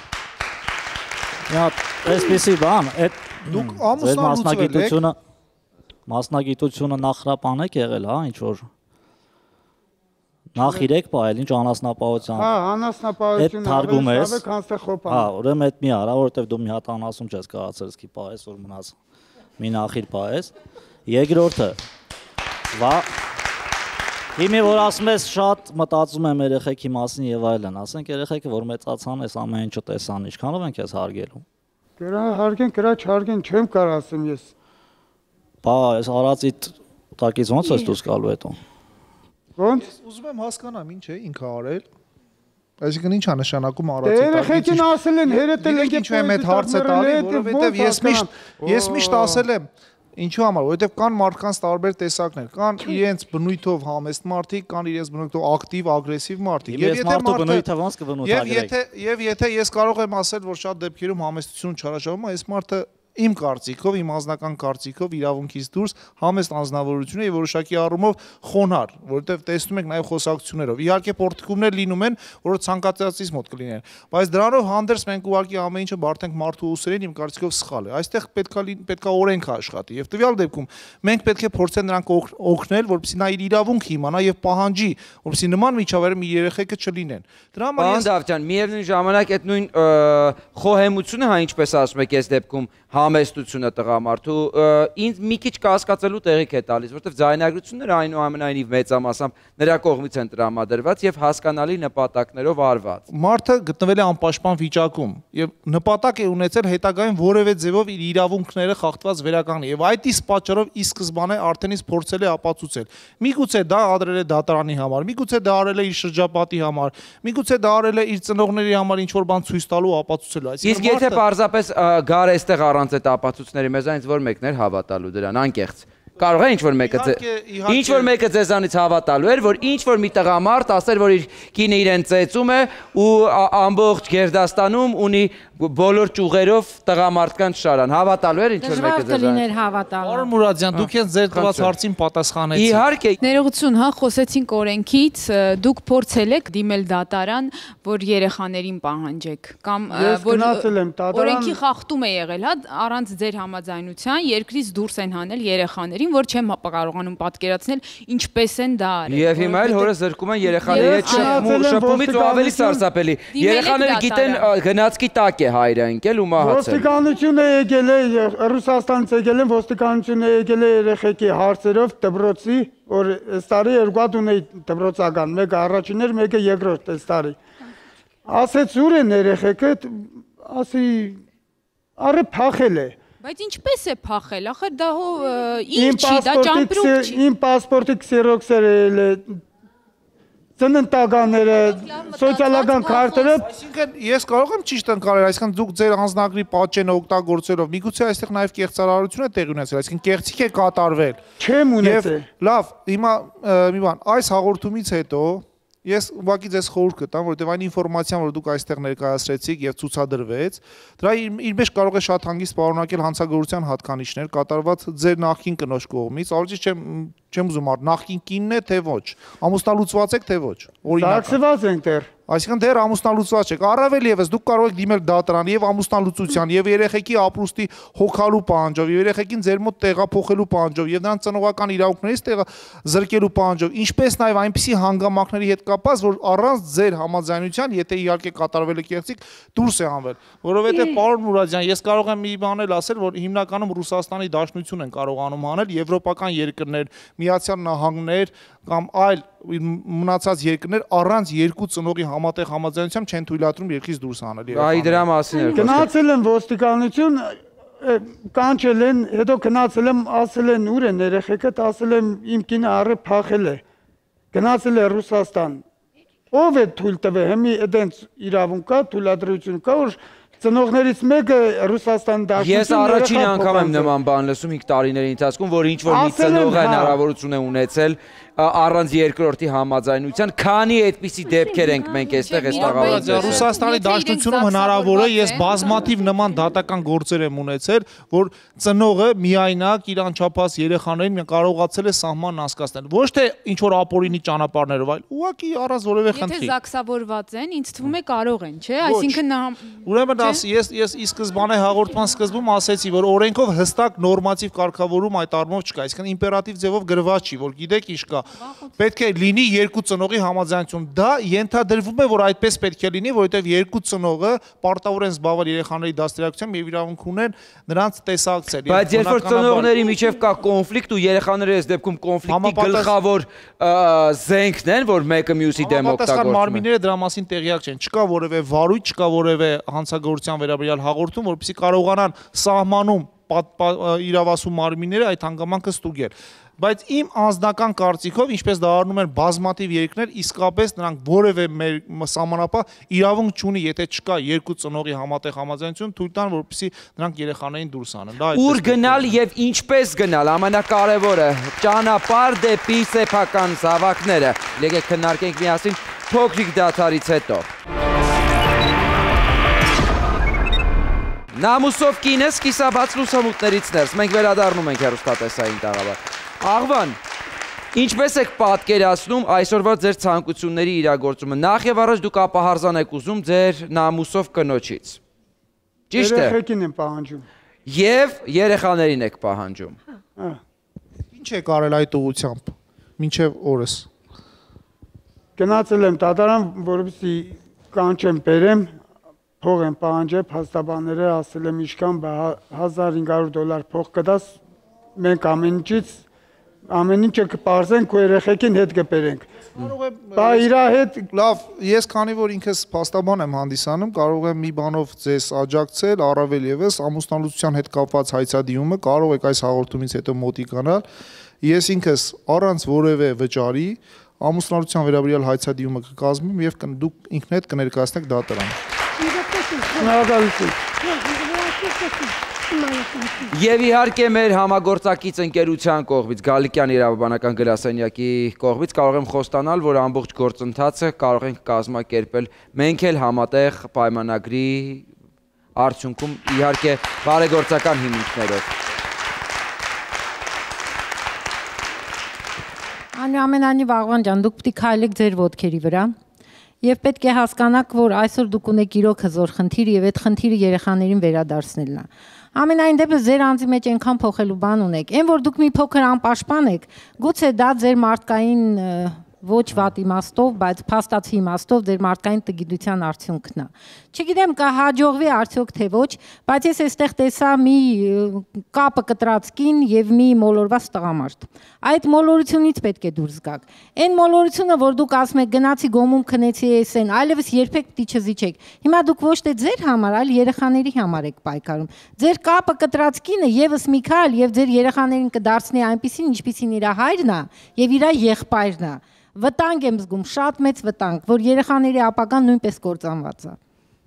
Նա այսպեսի բան, այդ դուք ամուսնալուծվել եք։ Մասնագիտությունը նախրապանեք եղել, հա, ինչ որ նախ 3 պահել, ինչ անասնապահության։ Հա, անասնապահությունը թարգում ես։ Կանստե խոպան։ Հա, ուրեմն այդ մի արա, որովհետև դու մի հատ անասուն չես կարացել սկի պահես, որ մնաց մի նախիր պահես։ Երկրորդը Հիմի որ ասում ես շատ մտածում եմ երեխեքի մասին եւ այլն, ասենք երեխեքը որ մեծացան, այս ամեն ինչը տեսան, ինչքանով են քեզ հարգելու։ Գրա հարգեն, գրա չհարգեն, չեմ կարող ասեմ ես։ Բա այս արածիդ տակից ոնց ես դուրս գալու հետո։ Ոնց։ Ուզում եմ հասկանամ ինչ է ինքը արել։ Այսինքն ի՞նչ է նշանակում արածի տակից։ Երեխեքին ասել են հերետել եք ինչու եմ այդ հարցը տալի, որովհետեւ ես միշտ ասել եմ Ինչու համար, որովհետև կան մարդկանց տարբեր տեսակներ, կան իրենց բնույթով համեստ մարդիկ, կան իրենց բնույթով ակտիվ, ագրեսիվ մարդիկ։ Եվ եթե ես կարող եմ ասել, որ շատ դեպքերում համեստություն չարաշահում է, այս մարդը իմ կարծիքով, իմ անձնական կարծիքով իրավունքից դուրս համեստ անձնավորություն է եւ որոշակի առումով խոնարհ, որովհետեւ տեսնում եք նաեւ խոսակցություններով։ Իհարկե պորտիկումներ լինում են, որը ցանկացածից մոտ կլինեն, բայց դրանով հանդերձ մենք ուղղակի ամեն ինչը բարդենք մարդու ուսերին, իմ կարծիքով սխալ է։ Այստեղ պետքա օրենք աշխատի եւ տվյալ դեպքում մենք պետք է փորձենք նրանք օգնել, որպեսզի նա իր իրավունքը իմանա եւ պահանջի, որպեսզի նման միջավայրում իր երեխեքը չլինեն։ Դրա համար ես Դավթյան, միևնույն ժամանակ այդ նույն խոհեմությունը, հա ինչպես ասում եք, այս դեպքում համեստությունը տղամարդու ինձ մի քիչ կասկածելու տեղիք է տալիս, որովհետև ձայնագրությունները այնուամենայնիվ մեծամասամբ նրա կողմից են տրամադրված եւ հասկանալի նպատակներով արված։ Մարդը գտնվել է անպաշտպան վիճակում եւ նպատակ է ունեցել հետագայում որևէ ձևով իր իրավունքները խախտված վերականգնել եւ այդ իսկ պատճառով ի սկզբանե արդեն իսկ փորձել է ապացուցել։ Միգուցե դա արել է դատարանի համար, միգուցե դա արել է իր շրջապատի համար, միգուցե դա արել է իր ծնողների համար ինչ որ բան ցույց տալու, ապացուցելու։ Իսկ եթե պարզապես գար այստեղ առանց այդ ապացույցների մեզանից որ մեկն էր հավատալու դրան, անկեղծ։ Կարող է ինչ որ մեկը ձեզանից հավատալու էր, որ ինչ որ մի տղամարդ ասեր, որ իր կինը իրեն ծեծում է ու ամբողջ Գերդաստանում ունի բոլոր ճյուղերով տղամարդկանց շարան, հավատալու էր ինչ որ մեկը ձեզանից։ Դժվար կլիներ հավատալու։ Պարոն Մուրադյան, դուք ենց ձեր տված հարցին պատասխանեցիք։ Իհարկե։ Ներողություն, հա, խոսեցինք օրենքից, դուք փորձել եք դիմել դատարան, որ երեխաներին պահանջեք, կամ որ օրենքի խախտում է եղել, հա, առանց ձեր համաձայնության երկրից դուրս են հանել երեխաներին, որ չեմ կարողանում պատկերացնել ինչպես են դա արել։ Եվ հիմա էլ հորը զրկում են երեխաների հետ շփումից ու ավելի սարսափելի։ Երեխաները գիտեն գնացքի տակ է հայրը ընկել ու մահացել։ Ոստիկանությունը եկել է, Ռուսաստանից եկել են, ոստիկանությունը եկել է երեխեքի հարցերով դպրոցի, որ այս տարի երկու հատ ունեի դպրոցական, մեկը առաջին էր, մեկը երկրորդ այս տարի։ Ասեց ուր են երեխեքը, ասի արը փախել է։ Բայց ինչպես է փախել, ախր դա իր չի, դա ճամպրուկ չի։ Իմ պասպորտի քսերոքսերը ծննդականները, սոցիալական քարտերը։ Այսինքն ես կարող եմ ճիշտ ընկալել, այսինքն դուք ձեր անձնագրի պատճենը օգտագործելով, միգուցե այստեղ նաև կեղծարարություն է տեղի ունեցել, այսինքն կեղծիք է կատարվել։ Չեմ ունեցել։ Լավ, հիմա մի բան, այս հաղորդումից հետո ես ուղղակի ձեզ խորհուրդ կտամ, որովհետև այն ինֆորմացիան, որ դուք այստեղ ներկայացրեցիք եւ ցուցադրվեց, դրա իր մեջ կարող է շատ հանգիստ պարունակել հանցագործության հատկանիշներ կատարված ձեր նախկին կնոջ կողմից, ավելի չեմ ուզում առ նախկին կինն է թե ոչ, ամուսնալուծված եք թե ոչ, օրինակ։ Դարձված ենք դեռ։ Այսինքն դեռ ամուսնալուծված չեք, առավել եւս դուք կարող եք դիմել դատարան եւ ամուսնալուծության եւ երեխեքի ապրուստի հոգալու պահանջով եւ երեխեքին ձեր մոտ տեղափոխելու պահանջով եւ նրանց ծնողական իրավունքներից զրկելու պահանջով, ինչպես նաեւ այնպիսի հանգամանքների հետ կապված, որ առանց ձեր համաձայնության, եթե իհարկե կատարվել է կեղծիք, դուրս է հանվել, որովհետեւ պարոն Մուրադյան, ես կարող եմ մի բան էլ ասել, որ հիմնականում Ռուսաստանի Դաշնություն են կարողանում անել, եվրոպական երկրներ, Միացյալ Նահանգներ կամ այլ մնացած երկրներ առանց երկու ծնողի համատեղ համաձայնությամբ չեն թույլատրում երկրից դուրս հանել երեխաներին։ Այ դրա մասին էր։ Գնացել են ոստիկանություն, կանչել են, հետո գնացել եմ, ասել են ուր են երեխեքը, ասել եմ իմ կինը առը փախել է։ Գնացել է Ռուսաստան։ Ով է թույլ տվել, հիմի այդենց իրավունք կա, թույլատրություն կա, որ ծնողներից մեկը Ռուսաստան դաշնություն։ Ես առաջին անգամ եմ նման բան լսում 5 տարիների ընթացքում, որ ինչ որ մի ծնող է հնարավորություն է ունեցել առանց երկրորդի համաձայնության, քանի այդպիսի դեպքեր ենք մենք այստեղ այս տաղավարում։ Ռուսաստանի Դաշնությունում հնարավոր է, ես բազմաթիվ նման դատական գործեր եմ ունեցել, որ ծնողը միայնակ իր անչափահաս երեխաներին կարողացել է սահման անցկացնել։ Ոչ թե ինչ որ ապօրինի ճանապարհներով, այլ ուղղակի առանց որևէ խնդրի։ Եթե զաքսավորված են, ինձ թվում է կարող են, չէ՞, այսինքն ուրեմն ես ի սկզբանե հաղորդման սկզբում ասեցի, որ օրենքով հստակ նորմատիվ կարգավորում այդ առումով չկա, այսինքն իմպերատիվ ձևով գրված չի, որ գիտեք ինչ կա։ Պետք է լինի երկու ծնողի համաձայնություն։ Դա ենթադրվում է, որ այդպես պետք է լինի, որովհետև երկու ծնողը պարտավոր են զբաղվել երեխաների դաստիարակությամբ եւ իրավունք ունեն նրանց տեսակցել։ Բայց երբ որ ծնողների միջև կա կոնֆլիկտ ու երեխաները այս դեպքում կոնֆլիկտի գլխավոր զենքն են, որ մեկը մյուսի դեմ օգտագործում է։ Մարմինները դրա մասին տեղյակ չեն։ Չկա որևէ վարույթ, չկա որևէ հանցագործության վերաբերյալ հաղորդում, որպեսզի կարողանան սահմանում իրավասու մարմինները այդ հանգամանքը ստուգել։ Բայց իմ անձնական կարծիքով, ինչպես դա արնում են բազմաթիվ երկրներ, իսկապես նրանք որևէ սահմանապահ իրավունք չունի, եթե չկա երկու ծնողի համատեղ համաձայնություն, թույլ տան, որպեսզի նրանք երեխաներին դուրս անեն։ Ուր գնալ եւ ինչպես գնալ, ամենակարևորը ճանապարհ դեպի սեփական զավակները։ Եկեք քննարկենք միասին փոքրիկ դադարից հետո։ Նամուսով կինս կիսաբաց լուսամուտներից ներս։ Մենք վերադառնում ենք հեռուստատեսային տաղավար։ Աղվան, ինչպես եք պատկերացնում այսօրվա ձեր ցանկությունների իրագործումը։ Նախ եւ առաջ դուք ապահարզան եք ուզում ձեր նամուսով կնոջից։ Ճիշտ է։ Երեխեքին եմ պահանջում։ Եվ երեխաներին եք պահանջում։ Ինչ եք արել այդ ուղությամբ։ Մինչև օրս։ Գնացել եմ դատարան, որովհետեւ կանչեմ բերեմ, փող եմ պահանջել, փաստաբանները ասել եմ ինչքան $1500 փող կդաս, մենք ամեն ինչը կպարզենք, քո երեխեքին հետ կբերենք։ Բա իրա հետ լավ, ես քանի որ ինքս փաստաբան եմ հանդիսանում, կարող եմ մի բանով ձեզ աջակցել, առավել եւս ամուսնալուծության հետ կապված հայցադիումը, կարող եք այս հաղորդումից հետո մոտիկանալ։ Ես ինքս առանց որևէ վճարի ամուսնալուծության վերաբերյալ հայցադիումը կկազմեմ եւ դուք ինքներդ կներկայացնեք դատարան։ Եվ իհարկե մեր համագործակից ընկերության կողմից, Գալիկյան իրավաբանական գրասենյակի կողմից կարող եմ խոստանալ, որ ամբողջ գործընթացը կարող ենք կազմակերպել մենք էլ համատեղ պայմանագրի արդյունքում իհարկե բարեգործական հիմունքներով։ Այնուամենայնիվ Աղվան ջան, դուք պետք է քայլեք ձեր ոտքերի վրա եւ պետք է հասկանաք, որ այսօր դուք ունեք իրոք հզոր խնդիր եւ այդ խնդիրը երեխաներին վերադարձնելն է։ Ամենայն դեպս ձեր անձի մեջ այնքան փոխելու բան ունեք, այն որ դուք մի փոքր անպաշտպան եք, գուցե դա ձեր մարդկային ոչ վատ իմաստով, բայց փաստացի իմաստով ձեր մարդկային տգիտության արդյունքն է։ Չգիտեմ կհաջողվի արդյոք թե ոչ, բայց ես այստեղ տեսա մի կապը կտրած կին եւ մի մոլորված տղամարդ։ Այդ մոլորությունից պետք է դուրս գաք։ Այն մոլորությունը, որ դուք ասում եք գնացի գոմում քնեցի էսեն, այլևս երբեք պիտի չզիջեք։ Հիմա դուք ոչ թե ձեր համար, այլ երեխաների համար եք պայքարում։ Ձեր կապը կտրած կինը եւս մի քայլ եւ ձեր երեխաներին կդարձնի այնպեսին, ինչպեսին իր հայրն է եւ իր եղբայրն է։ Վտանգ եմ զգում, շատ մեծ վտանգ, որ երեխաների ապագան նույնպես կործանված է։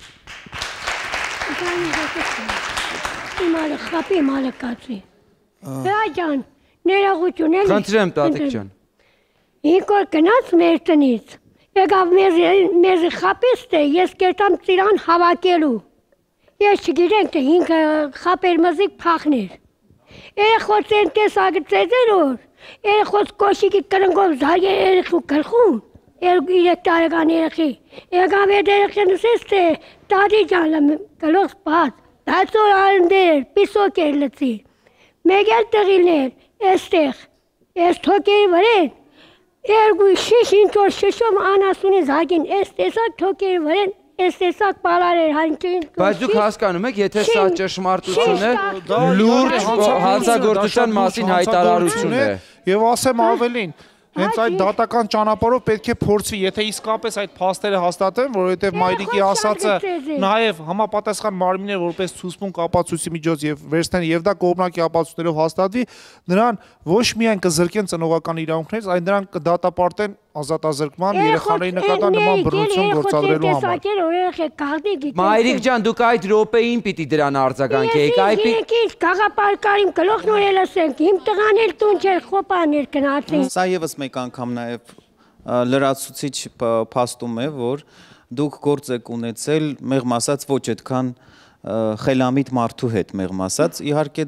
Իմալը խապի, իմալը կացի։ Հա ջան, ներողություն էլի։ Խնդրեմ, տատիկ ջան։ Ինք որ գնաց մեր տնից, եկավ մեզ խապիստ է, ես կերտամ ծիրան հավաքելու։ Ես չգիտենք, թե ինքը խապեր մզիկ փախներ։ Երեխոց են տեսակը ծեզեր որ, երեխոց կոշիկի կրնգով զարգեր երեխու կրխուն, 2-3 տարեկան երեխի, եկավ էդ երեխեն ուսես թե տատի ջան գլոս պած, դացոր արնդեր, պիսոկ էր լծի, մեկ էլ տղիլներ, էստեղ, ես թոքերի վրեն, երկու շիշ ինչ-որ շշում անասունի զարգին, ես տեսակ թոքերի վրեն, ես տեսակ պարար էր հանքին։ Բայց դուք հասկանում եք, եթե սա ճշմարտություն է, լուրջ հանցագործության մասին հայտարարություն է։ Եվ ասեմ ավելին, հենց այդ դատական ճանապարհով պետք է փորձվի, եթե իսկապես այդ փաստերը հաստատեն, որովհետև մայրիկի ասածը նաև համապատասխան մարմիններ որպես ցուցմունք ապացույցի միջոց եւ վերցնեն եւ դա կողմնակի ապացույցներով հաստատվի, նրան ոչ միայն կզրկեն ծնողական իրավունքներից, այլ նրան կդատապարտեն ազատազրկման երեխաների նկատմամբ նման բռնություն գործադրելու համար։ Մայրիկ ջան, դուք այդ րոպեին պիտի դրան արձագանքեիք, այդ պիտի գաղապարկարին գլոխն ու լսենք, իմ տղան էլ տուն չէր խոպաներ գնացին։ Սա եւս մեկ անգամ նաեւ լրացուցիչ փաստում է, որ դուք գործ եք ունեցել մեղմ ասած ոչ այդքան խելամիտ մարդու հետ մեղմ ասած, իհարկե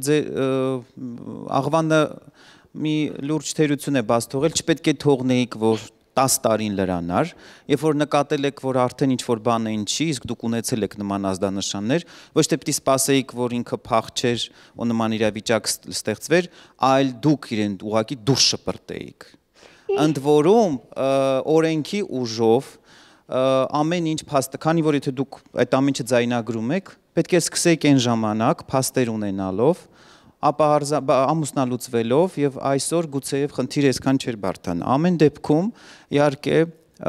Աղվանը մի լուրջ թերություն է բաց թողել, չպետք է թողնեիք, որ 10 տարին լրանար, երբ որ նկատել եք, որ արդեն ինչ-որ բանը ինչի, իսկ դուք ունեցել եք նման ազդանշաններ, ոչ թե պիտի սպասեիք, որ ինքը փախչեր ու նման իրավիճակ ստեղծվեր, այլ դուք իրեն ուղղակի դուրս շպրտեիք։ Ընդ որում օրենքի ուժով ամեն ինչ փաստը, քանի որ եթե դուք այդ ամեն ինչը ձայնագրում եք, պետք է սկսեք այն ժամանակ փաստեր ունենալով ապա ամուսնալուծվելով եւ այսօր գուցեև խնդիրը այսքան չէր բարդան։ Ամեն դեպքում իհարկե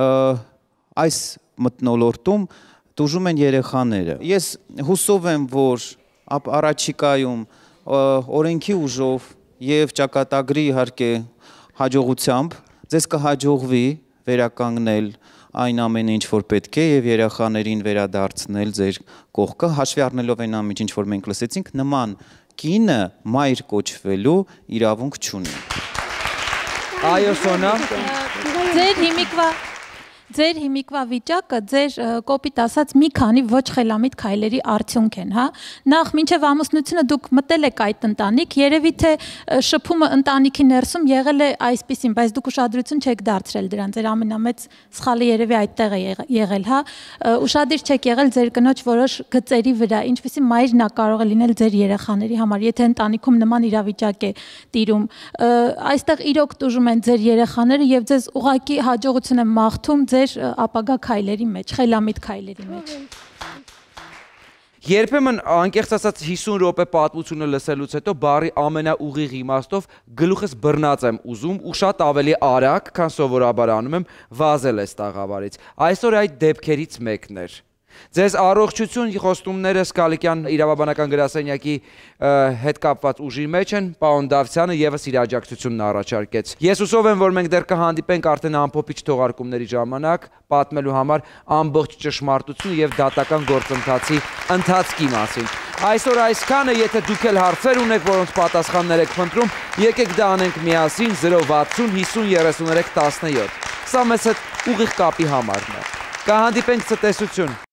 այս մթնոլորտում դժում են երեխաները։ Ես հուսով եմ, որ առաջիկայում օրենքի ուժով եւ ճակատագրի իհարկե հաջողությամբ ձեզ կհաջողվի վերականգնել այն ամենը, ինչ որ պետք է եւ երեխաներին վերադարձնել ձեր կողքը, հաշվի առնելով այն ամենը, ինչ որ մենք լսեցինք, նման կինը մայր կոչվելու իրավունք չունի։ Այո, Սոնա։ ձեր հիմիկվա վիճակը ձեր կոպիտ ասած մի քանի ոչ խելամիտ քայլերի արդյունք են, հա։ Նախ մինչև ամուսնությունը դուք մտել եք այդ ընտանիք, երևի թե շփումը ընտանիքի ներսում եղել է այսպիսին, բայց դուք ուշադրություն չեք դարձրել դրան, ձեր ամենամեծ սխալը երևի այդտեղ է եղել, հա։ Ուշադիր չեք եղել ձեր կնոջ որոշ գծերի վրա, ինչպիսի մայր նա կարող է լինել ձեր երեխաների համար, եթե ընտանիքում նման իրավիճակ է տիրում։ Այստեղ իրոք տուժում են ձեր երեխաները եւ ձեզ ուղղակի հաջողություն եմ մաղթում ձեր ապագա քայլերի մեջ, խելամիտ քայլերի մեջ։ Երբեմն անկեղծ ասած 50 րոպե պատմությունը լսելուց հետո բառի ամենաուղիղ իմաստով գլուխս բռնած եմ ուզում ու շատ ավելի արագ, քան սովորաբար անում եմ, վազել այս տաղավարից։ Այսօր այդ դեպքերից մեկն էր։ Ձեզ առողջություն խոստումները Սկալիկյան իրավաբանական գրասենյակի հետ կապված ուժի մեջ են, պարոն Դավթյանը եւս իր աջակցությունն առաջարկեց։ Ես հուսով եմ, որ մենք դեռ կհանդիպենք արդեն ամփոփիչ թողարկումների ժամանակ պատմելու համար ամբողջ ճշմարտությունը եւ դատական գործընթացի ընթացքի մասին։ Այսօր այսքանը, եթե դուք էլ հարցեր ունեք, որոնց պատասխաններ եք փնտրում, եկեք դա անենք միասին 060 50 33 17։ Սա մեզ հետ ուղիղ կապի համարն է։ Կհանդիպենք ցտեսություն։